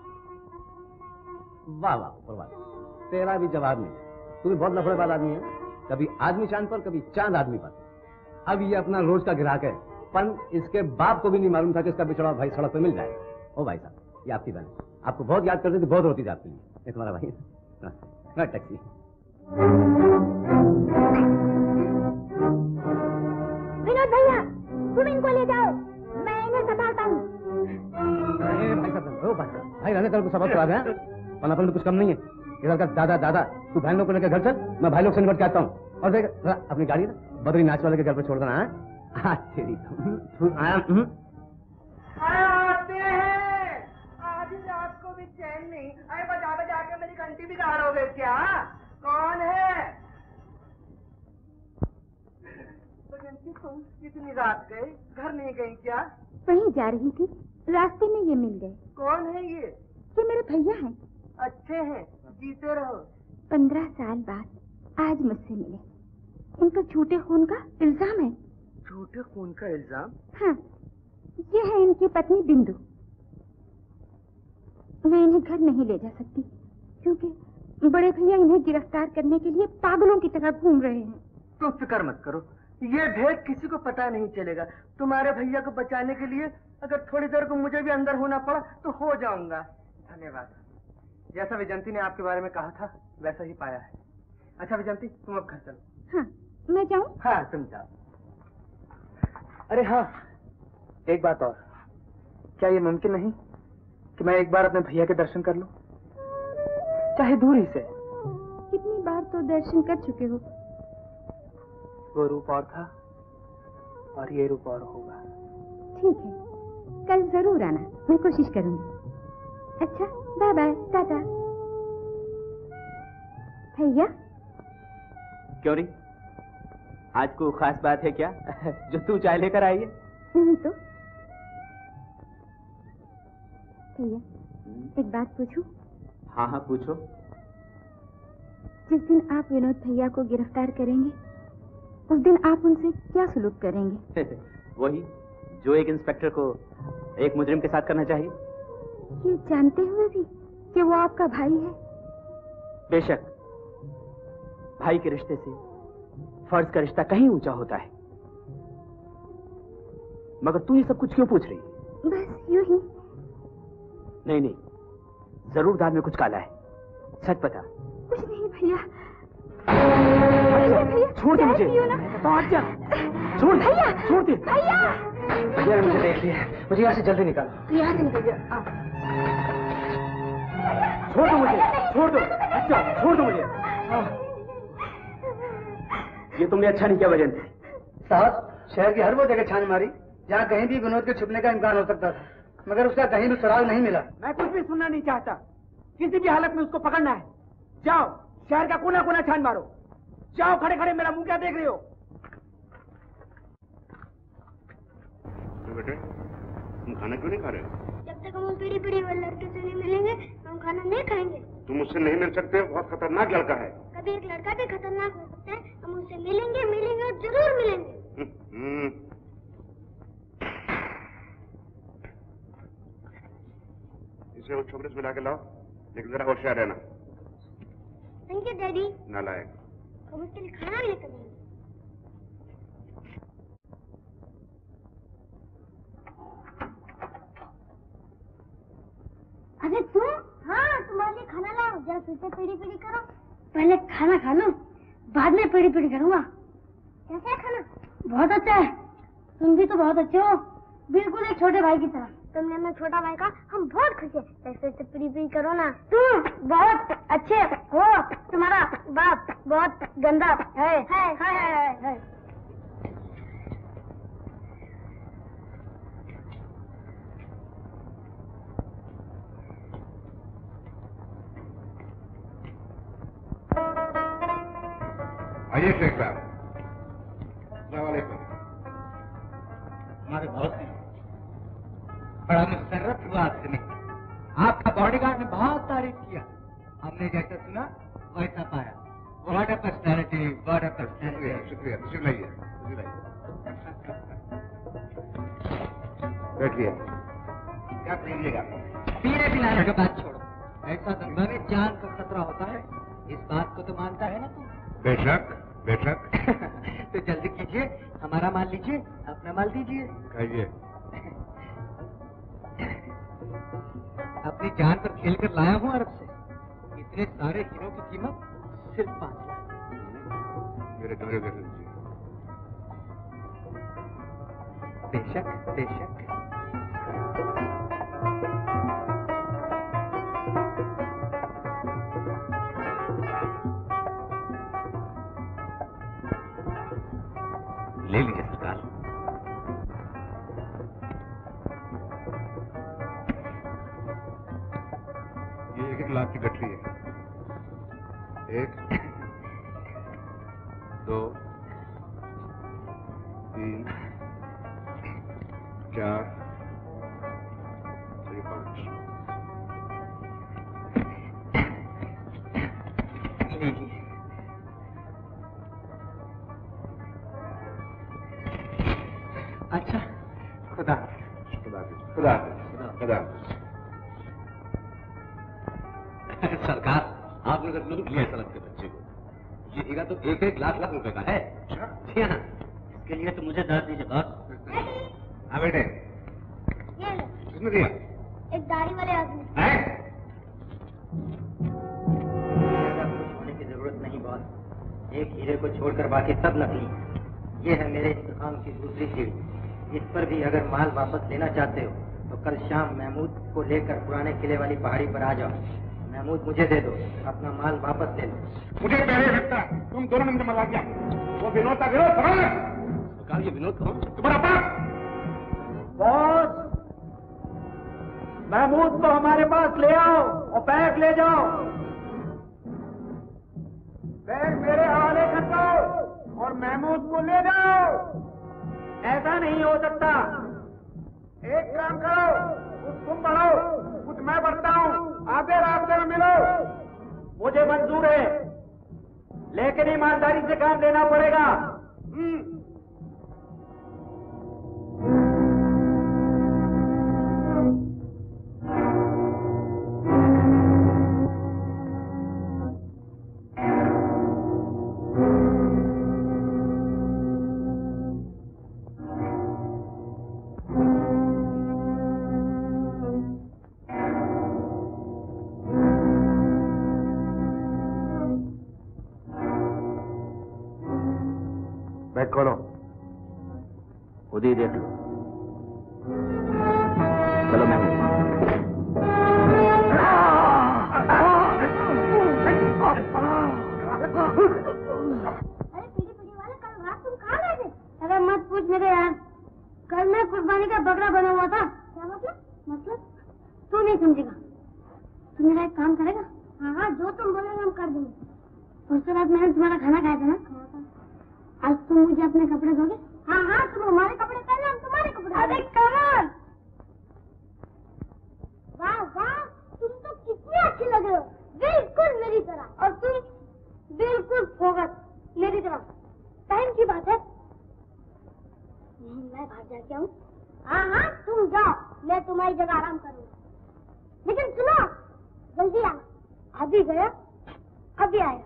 वाह वाह परवाह, तेरा भी जवाब नहीं। तू भी बहुत लफड़ेबाज आदमी है, कभी आदमी चांद पर कभी चांद आदमी पर। अब ये अपना रोज का ग्राहक है, पर इसके बाप को भी नहीं मालूम था कि इसका बिछड़ा भाई सड़क पे मिल जाए। ओ भाई साहब, ये आपकी बहन आपको बहुत याद करती थी, बहुत रोती थी आपके लिए। ये तुम्हारा भाई है। टैक्सी। विनोद भैया तुम इनको ले जाओ, मैं इन्हें संभालता हूँ। भाई साहब, भाई रहने तेरे को सबक तो आ गया, पनापन तो कुछ कम नहीं है। इधर का दादा दादा, तू बहन लोग को लेकर घर चल, मैं भाई लोग से निपट के आता हूँ। और देख अपनी गाड़ी ना बद्री नाच वाले के घर पर छोड़ देना है। तेरी आते हैं, आधी रात को भी चैन नहीं। अरे बजा बजा के मेरी घंटी बिगाड़ हो गई क्या? कौन है? तुम कितनी रात गए, घर नहीं गई क्या? वहीं जा रही थी, रास्ते में ये मिल गए। कौन है ये मेरे भैया हैं। अच्छे हैं, जीते रहो। 15 साल बाद आज मुझसे मिले। इनका झूठे खून का इल्जाम है। झूठे खून का इल्जाम? हाँ, ये है इनकी पत्नी बिंदु। मैं इन्हें घर नहीं ले जा सकती क्योंकि बड़े भैया इन्हें गिरफ्तार करने के लिए पागलों की तरह घूम रहे हैं। तुम फिक्र मत करो, ये भेद किसी को पता नहीं चलेगा। तुम्हारे भैया को बचाने के लिए अगर थोड़ी देर को मुझे भी अंदर होना पड़ा तो हो जाऊंगा। धन्यवाद। जैसा विजयंती ने आपके बारे में कहा था वैसा ही पाया है। अच्छा विजयंती, तुम अब घर चलो। हाँ, मैं जाऊं? हाँ तुम जाओ। अरे हाँ, एक बात और, क्या ये मुमकिन नहीं कि मैं एक बार अपने भैया के दर्शन कर लूं, चाहे दूर ही से? कितनी बार तो दर्शन कर चुके हो। वो रूप और था और ये रूप और होगा। ठीक है, कल जरूर आना, मैं कोशिश करूंगी। अच्छा बाय बाय, टाटा। भैया क्यों नहीं, आज को खास बात है क्या जो तू चाय लेकर आई है? नहीं तो भैया एक बात पूछूं? हाँ हाँ पूछो। जिस दिन आप विनोद भैया को गिरफ्तार करेंगे उस दिन आप उनसे क्या सलूक करेंगे? वही जो एक इंस्पेक्टर को एक मुजरिम के साथ करना चाहिए। ये जानते हुए भी कि वो आपका भाई है? बेशक, भाई के रिश्ते से फर्ज का रिश्ता कहीं ऊंचा होता है। मगर तू ये सब कुछ क्यों पूछ रही है? बस यूं ही। नहीं नहीं, जरूर दाल में कुछ काला है, सच बता। कुछ नहीं भैया। छोड़ दे मुझे। तो हट जा। छोड़ भैया, छोड़ दे भैया। भैया ने मुझे देख लिया, मुझे यहाँ से जल्दी निकालो। यहाँ से निकल जा। छोड़ दो मुझे, छोड़ दो। अच्छा छोड़ दो मुझे। ये तुमने अच्छा नहीं किया वजन। साहब, शहर की हर वो जगह छान मारी जहाँ कहीं भी विनोद के छुपने का इम्कान हो सकता था, मगर उसका कहीं भी सुराग नहीं मिला। मैं कुछ भी सुनना नहीं चाहता, किसी भी हालत में उसको पकड़ना है। जाओ शहर का कोना कोना छान मारो। जाओ, खड़े खड़े मेरा मुंह क्या देख रहे हो? बेटे, तुम खाना क्यों नहीं खा रहे हो? जब तक हम पीढ़ी पीढ़ी वाले लड़के से नहीं मिलेंगे हम खाना नहीं खाएंगे। तुम उससे नहीं मिल सकते, बहुत खतरनाक लड़का है। कभी एक लड़का भी खतरनाक हो सकता है, हम उससे मिलेंगे मिलेंगे और जरूर मिलेंगे। इसे उस छोकरे से मिला के लाओ, लेकिन जरा होशियार रहना। Thank you daddy. नालायक। हम उसके लिए खाना भी लेकर आएंगे। अरे तुम? हाँ, तुम्हारे लिए खाना लाओ, जरा फिर से पीढ़ी पीढ़ी करो। पहले खाना खा लो, बाद में पीढ़ी पीढ़ी करूँगा। कैसा है खाना? बहुत अच्छा है। तुम भी तो बहुत अच्छे हो, बिल्कुल एक छोटे भाई की तरह। तुमने अपना छोटा भाई का, हम बहुत खुश है। फिर से पीढ़ी पीढ़ी करो ना। तुम बहुत अच्छे हो, तुम्हारा बाप बहुत गंदा है। आइए शेख साहब। अस्सलामुअलैकुम। हमारे बहुत हैं, बड़ा मुशर्रफ हुआ आपसे मिलकर। आपका बॉडीगार्ड ने बहुत तारीफ किया, हमने जैसा सुना वैसा पाया। What a personality, what a personality. शुक्रिया, शुक्रिया। बैठिए। क्या पीजिएगा? पीने पिलाने की बात छोड़ो, ऐसा धंधा में जान का खतरा होता है, इस बात को तो मानता है ना तुम? बेशक बेशक। तो जल्दी कीजिए, हमारा माल लीजिए, अपना माल दीजिए। खाइए। अपनी जान पर खेल कर लाया हूँ अरब से। इतने सारे हीरो की कीमत सिर्फ 5 लाख। मेरे कमरे में दीजिए। बेशक बेशक। ले लीजिए सरकार। ये 1-1 लाख की गठरी है। 1 2 3 4 5। अच्छा, खुदा खुदा खुदा खुदा। सरकार, आपने अगर लूट लिया सड़क के बच्चे को, ये हीरा तो 1-1 लाख रुपए का है। जी हाँ, इसके लिए तो मुझे 10 दीजिए बस। हाँ बेटे, ये लो। किसने दिया? एक दाढ़ी वाले आदमी। होने की जरूरत नहीं बॉस, एक हीरे को छोड़कर बाकी सब नकली। ये है मेरे इंतकाम की दूसरी सीढ़ी। इस पर भी अगर माल वापस लेना चाहते हो तो कल शाम महमूद को लेकर पुराने किले वाली पहाड़ी पर आ जाओ। महमूद मुझे दे दो, अपना माल वापस ले लो। मुझे पहले लगता तुम दोनों ने मुझे मरवा दिया। वो विनोद का विरोध समझ। सरकार, ये विनोद कौन? तुम्हारा बाप। बॉस, महमूद को हमारे पास ले आओ और बैग ले जाओ। बैग मेरे हवाले कर दो और महमूद को ले जाओ। ऐसा नहीं हो सकता। एक काम करो, कुछ तुम बढ़ो, कुछ मैं बढ़ता हूँ, आधे रास्ते में मिलो। मुझे मंजूर है, लेकिन ईमानदारी से काम देना पड़ेगा। बैग खोलो। खुद ही देख लो। चलो महमूद। अरे मत पूछ मेरे यार, कल मैं कुर्बानी का बकरा बना हुआ था। क्या मतलब? मतलब तू नहीं समझेगा। तू मेरा एक काम करेगा? हाँ हाँ, जो तुम बोलोगे हम कर देंगे। उसके बाद मैंने तुम्हारा खाना खाया था ना, आज तुम मुझे अपने कपड़े दोगे? हाँ हाँ, तुम हमारे कपड़े पहनो, हम तुम्हारे कपड़े। अरे कम मैं बाहर जाके आऊँ? हाँ हाँ तुम जाओ, मैं तुम्हारी जगह आराम करूँगा। लेकिन सुनो, जल्दी आना। अभी गया, अभी आया।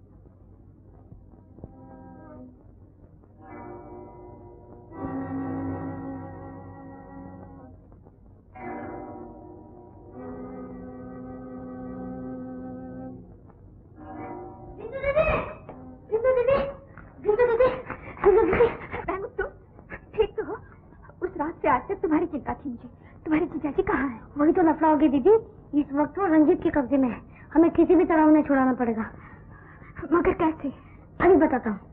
आज तक तुम्हारी चिंता थी मुझे। तुम्हारे जीजाजी कहाँ हैं? वही तो लफड़ा होगी दीदी। इस वक्त वो रंजीत के कब्जे में है। हमें किसी भी तरह उन्हें छुड़ाना पड़ेगा। मगर कैसे? अभी बताता हूँ।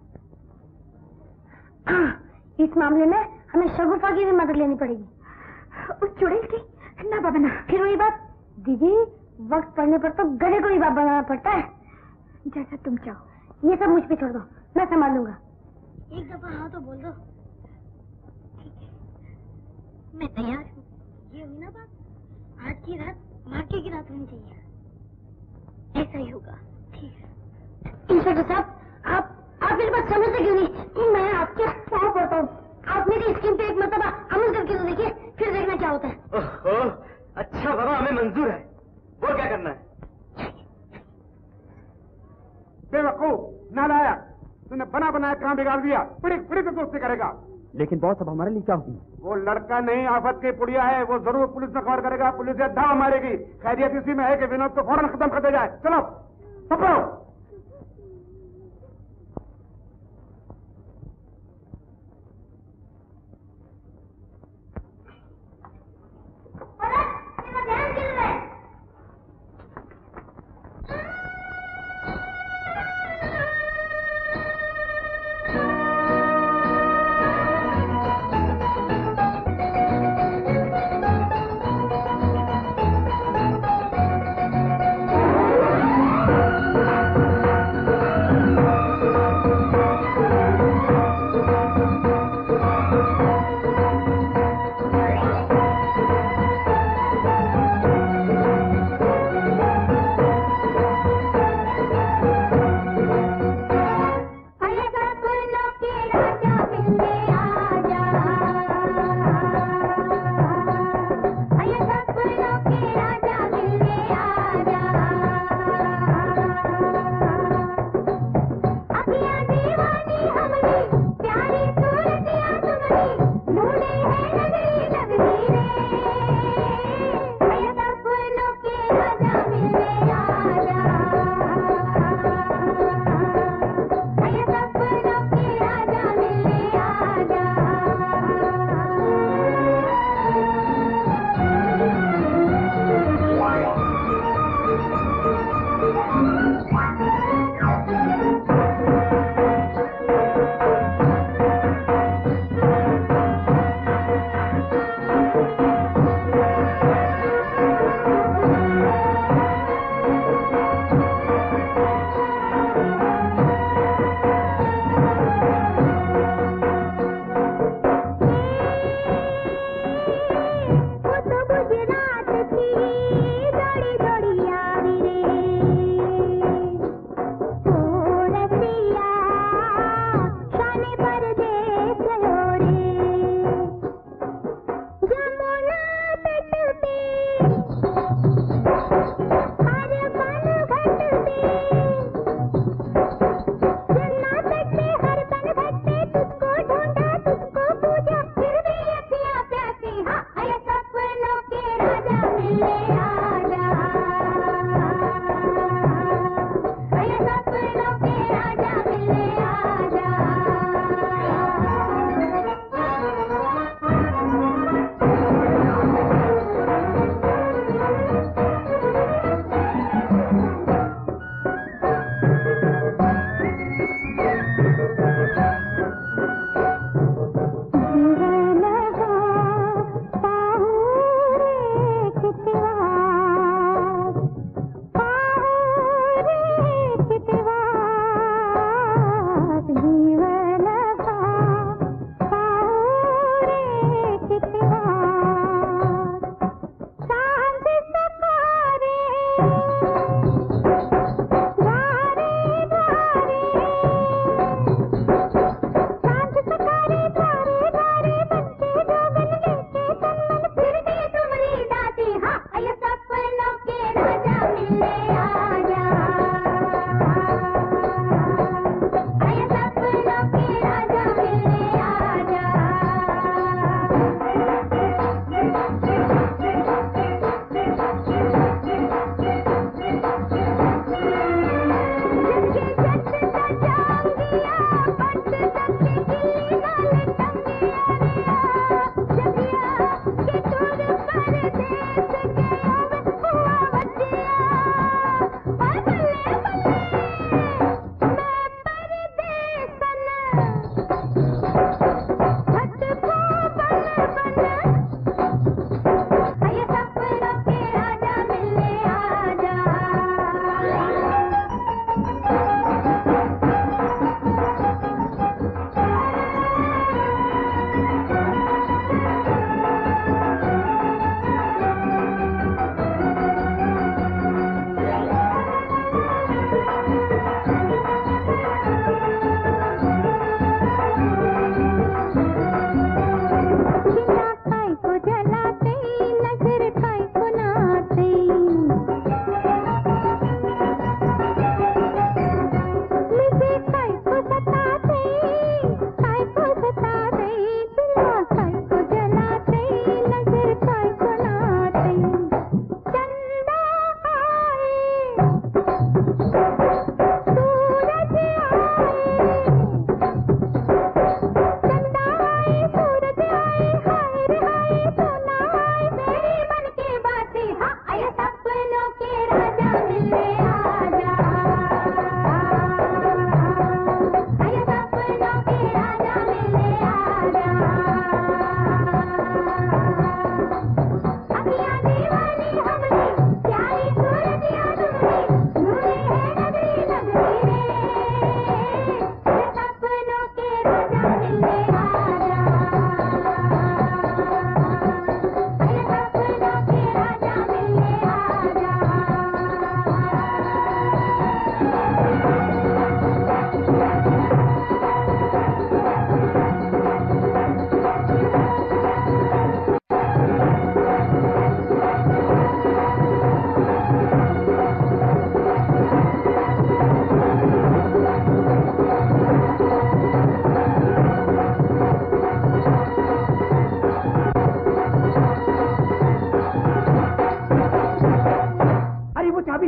इस मामले में हमें शगुफा की भी मदद लेनी पड़ेगी। उस चुड़ैल की ना बना। फिर वही बात दीदी, वक्त पड़ने पर तो गले को ही बाप बनाना पड़ता है। जैसा तुम चाहो। ये सब मुझ पे छोड़ दो, मैं संभाल लूंगा। एक दफा हाँ तो बोल दो। मैं तैयार हूँ। ये हुई ना बात, आज की रात मार्के की रात होनी चाहिए। ऐसा ही होगा। ठीक है इंस्पेक्टर साहब, आप मेरी बात समझते क्यों नहीं? मैं आपके पाँव पड़ता हूँ। आप मेरी स्कीम पे एक मरतबा अमल करके तो देखिए, फिर देखना क्या होता है। ओहो, अच्छा बाबा, हमें मंजूर है। वो क्या करना है? बेवकूफ, नालायक, तूने बना बनाया काम बिगाड़ दिया। बड़ी तो दोस्ती करेगा। लेकिन बॉस, अब हमारे लिए क्या होगी? वो लड़का नहीं, आफत की पुड़िया है। वो जरूर पुलिस में खबर करेगा, पुलिस से धावा मारेगी। खैरियत इसी में है कि विनोद को फौरन खत्म कर दे जाए। चलो पकड़ो।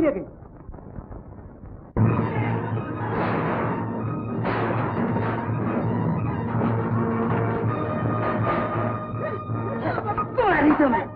है कहीं। तुम्हारी तो मैं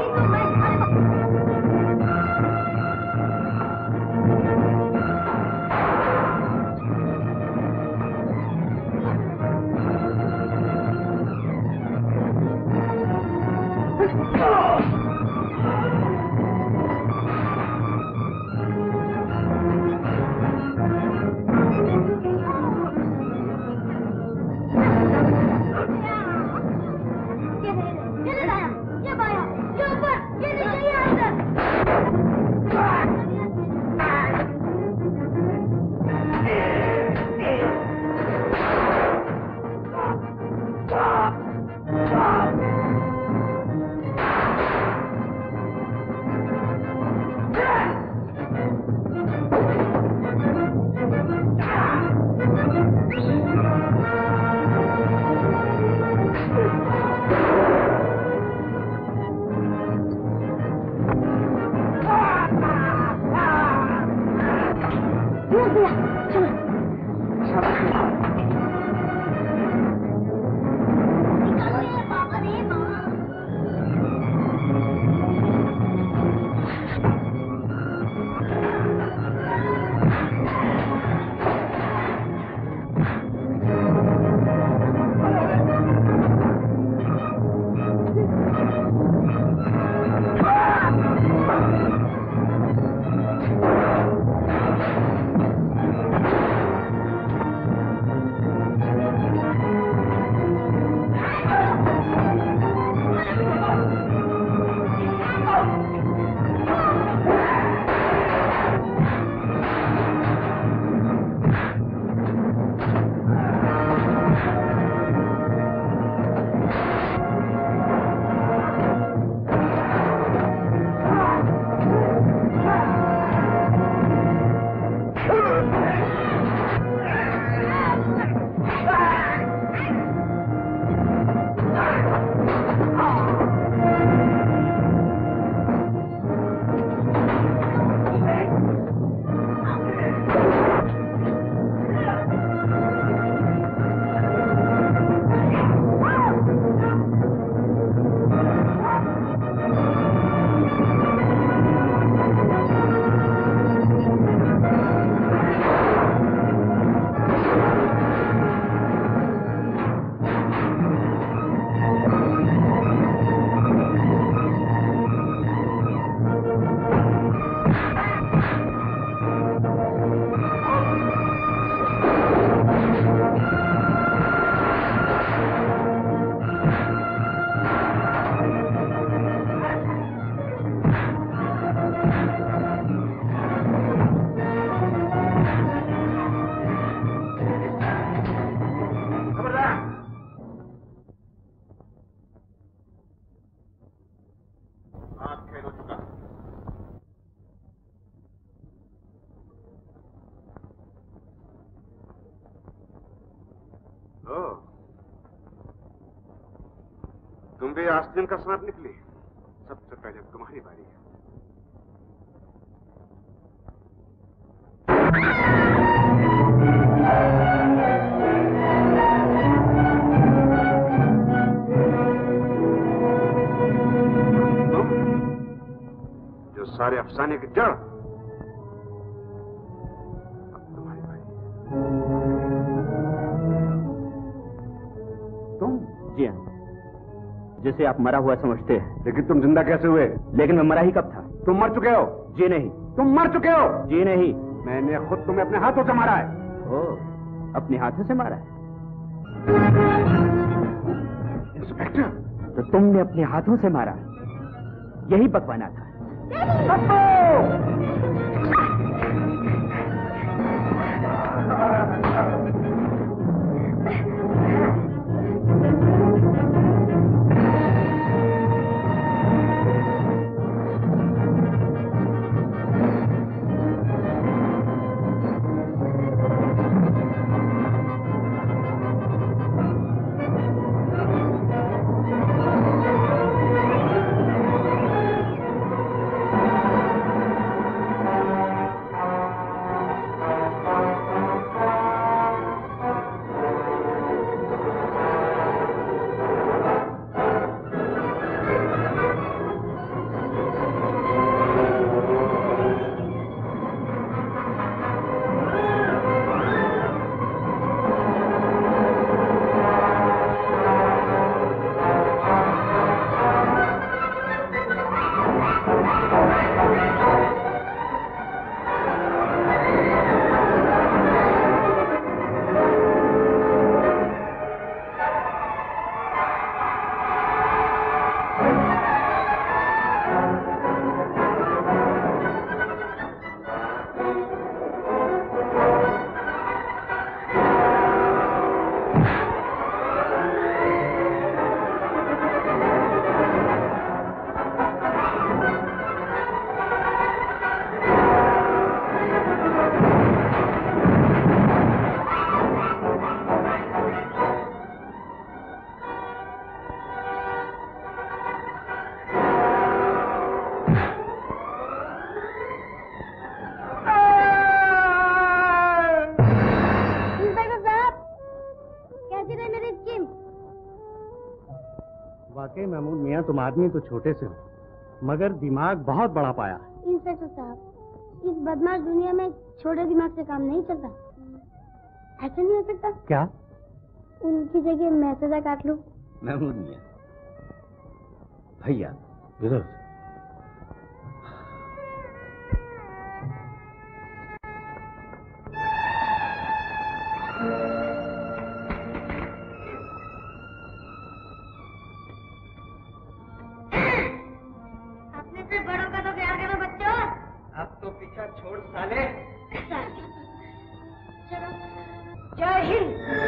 तुम भी आस्तीन का सांप निकली। सबसे पहले तुम्हारी बारी है। तुम जो सारे अफसाने की जड़, अब तुम्हारी बारी है। तुम? जी हाँ, जिसे आप मरा हुआ समझते हैं। लेकिन तुम जिंदा कैसे हुए? लेकिन मैं मरा ही कब था? तुम मर चुके हो। जी नहीं। तुम मर चुके हो। जी नहीं। मैंने खुद तुम्हें अपने हाथों से मारा है। ओह, अपने हाथों से मारा है? इंस्पेक्टर, तो तुमने अपने हाथों से मारा, यही बकवाना था। वाकई महमूद मियाँ, तुम आदमी तो छोटे से हो, मगर दिमाग बहुत बड़ा पाया। इंस्पेक्टर साहब, इस बदमाश दुनिया में छोटे दिमाग से काम नहीं चलता। ऐसा नहीं हो सकता क्या? उनकी जगह मैं सजा काट लूं? महमूद मियाँ, भैया इधर अपने से बड़ों का तो प्यार करो बच्चों। अब तो पीछा छोड़ साले। चलो, जय हिंद।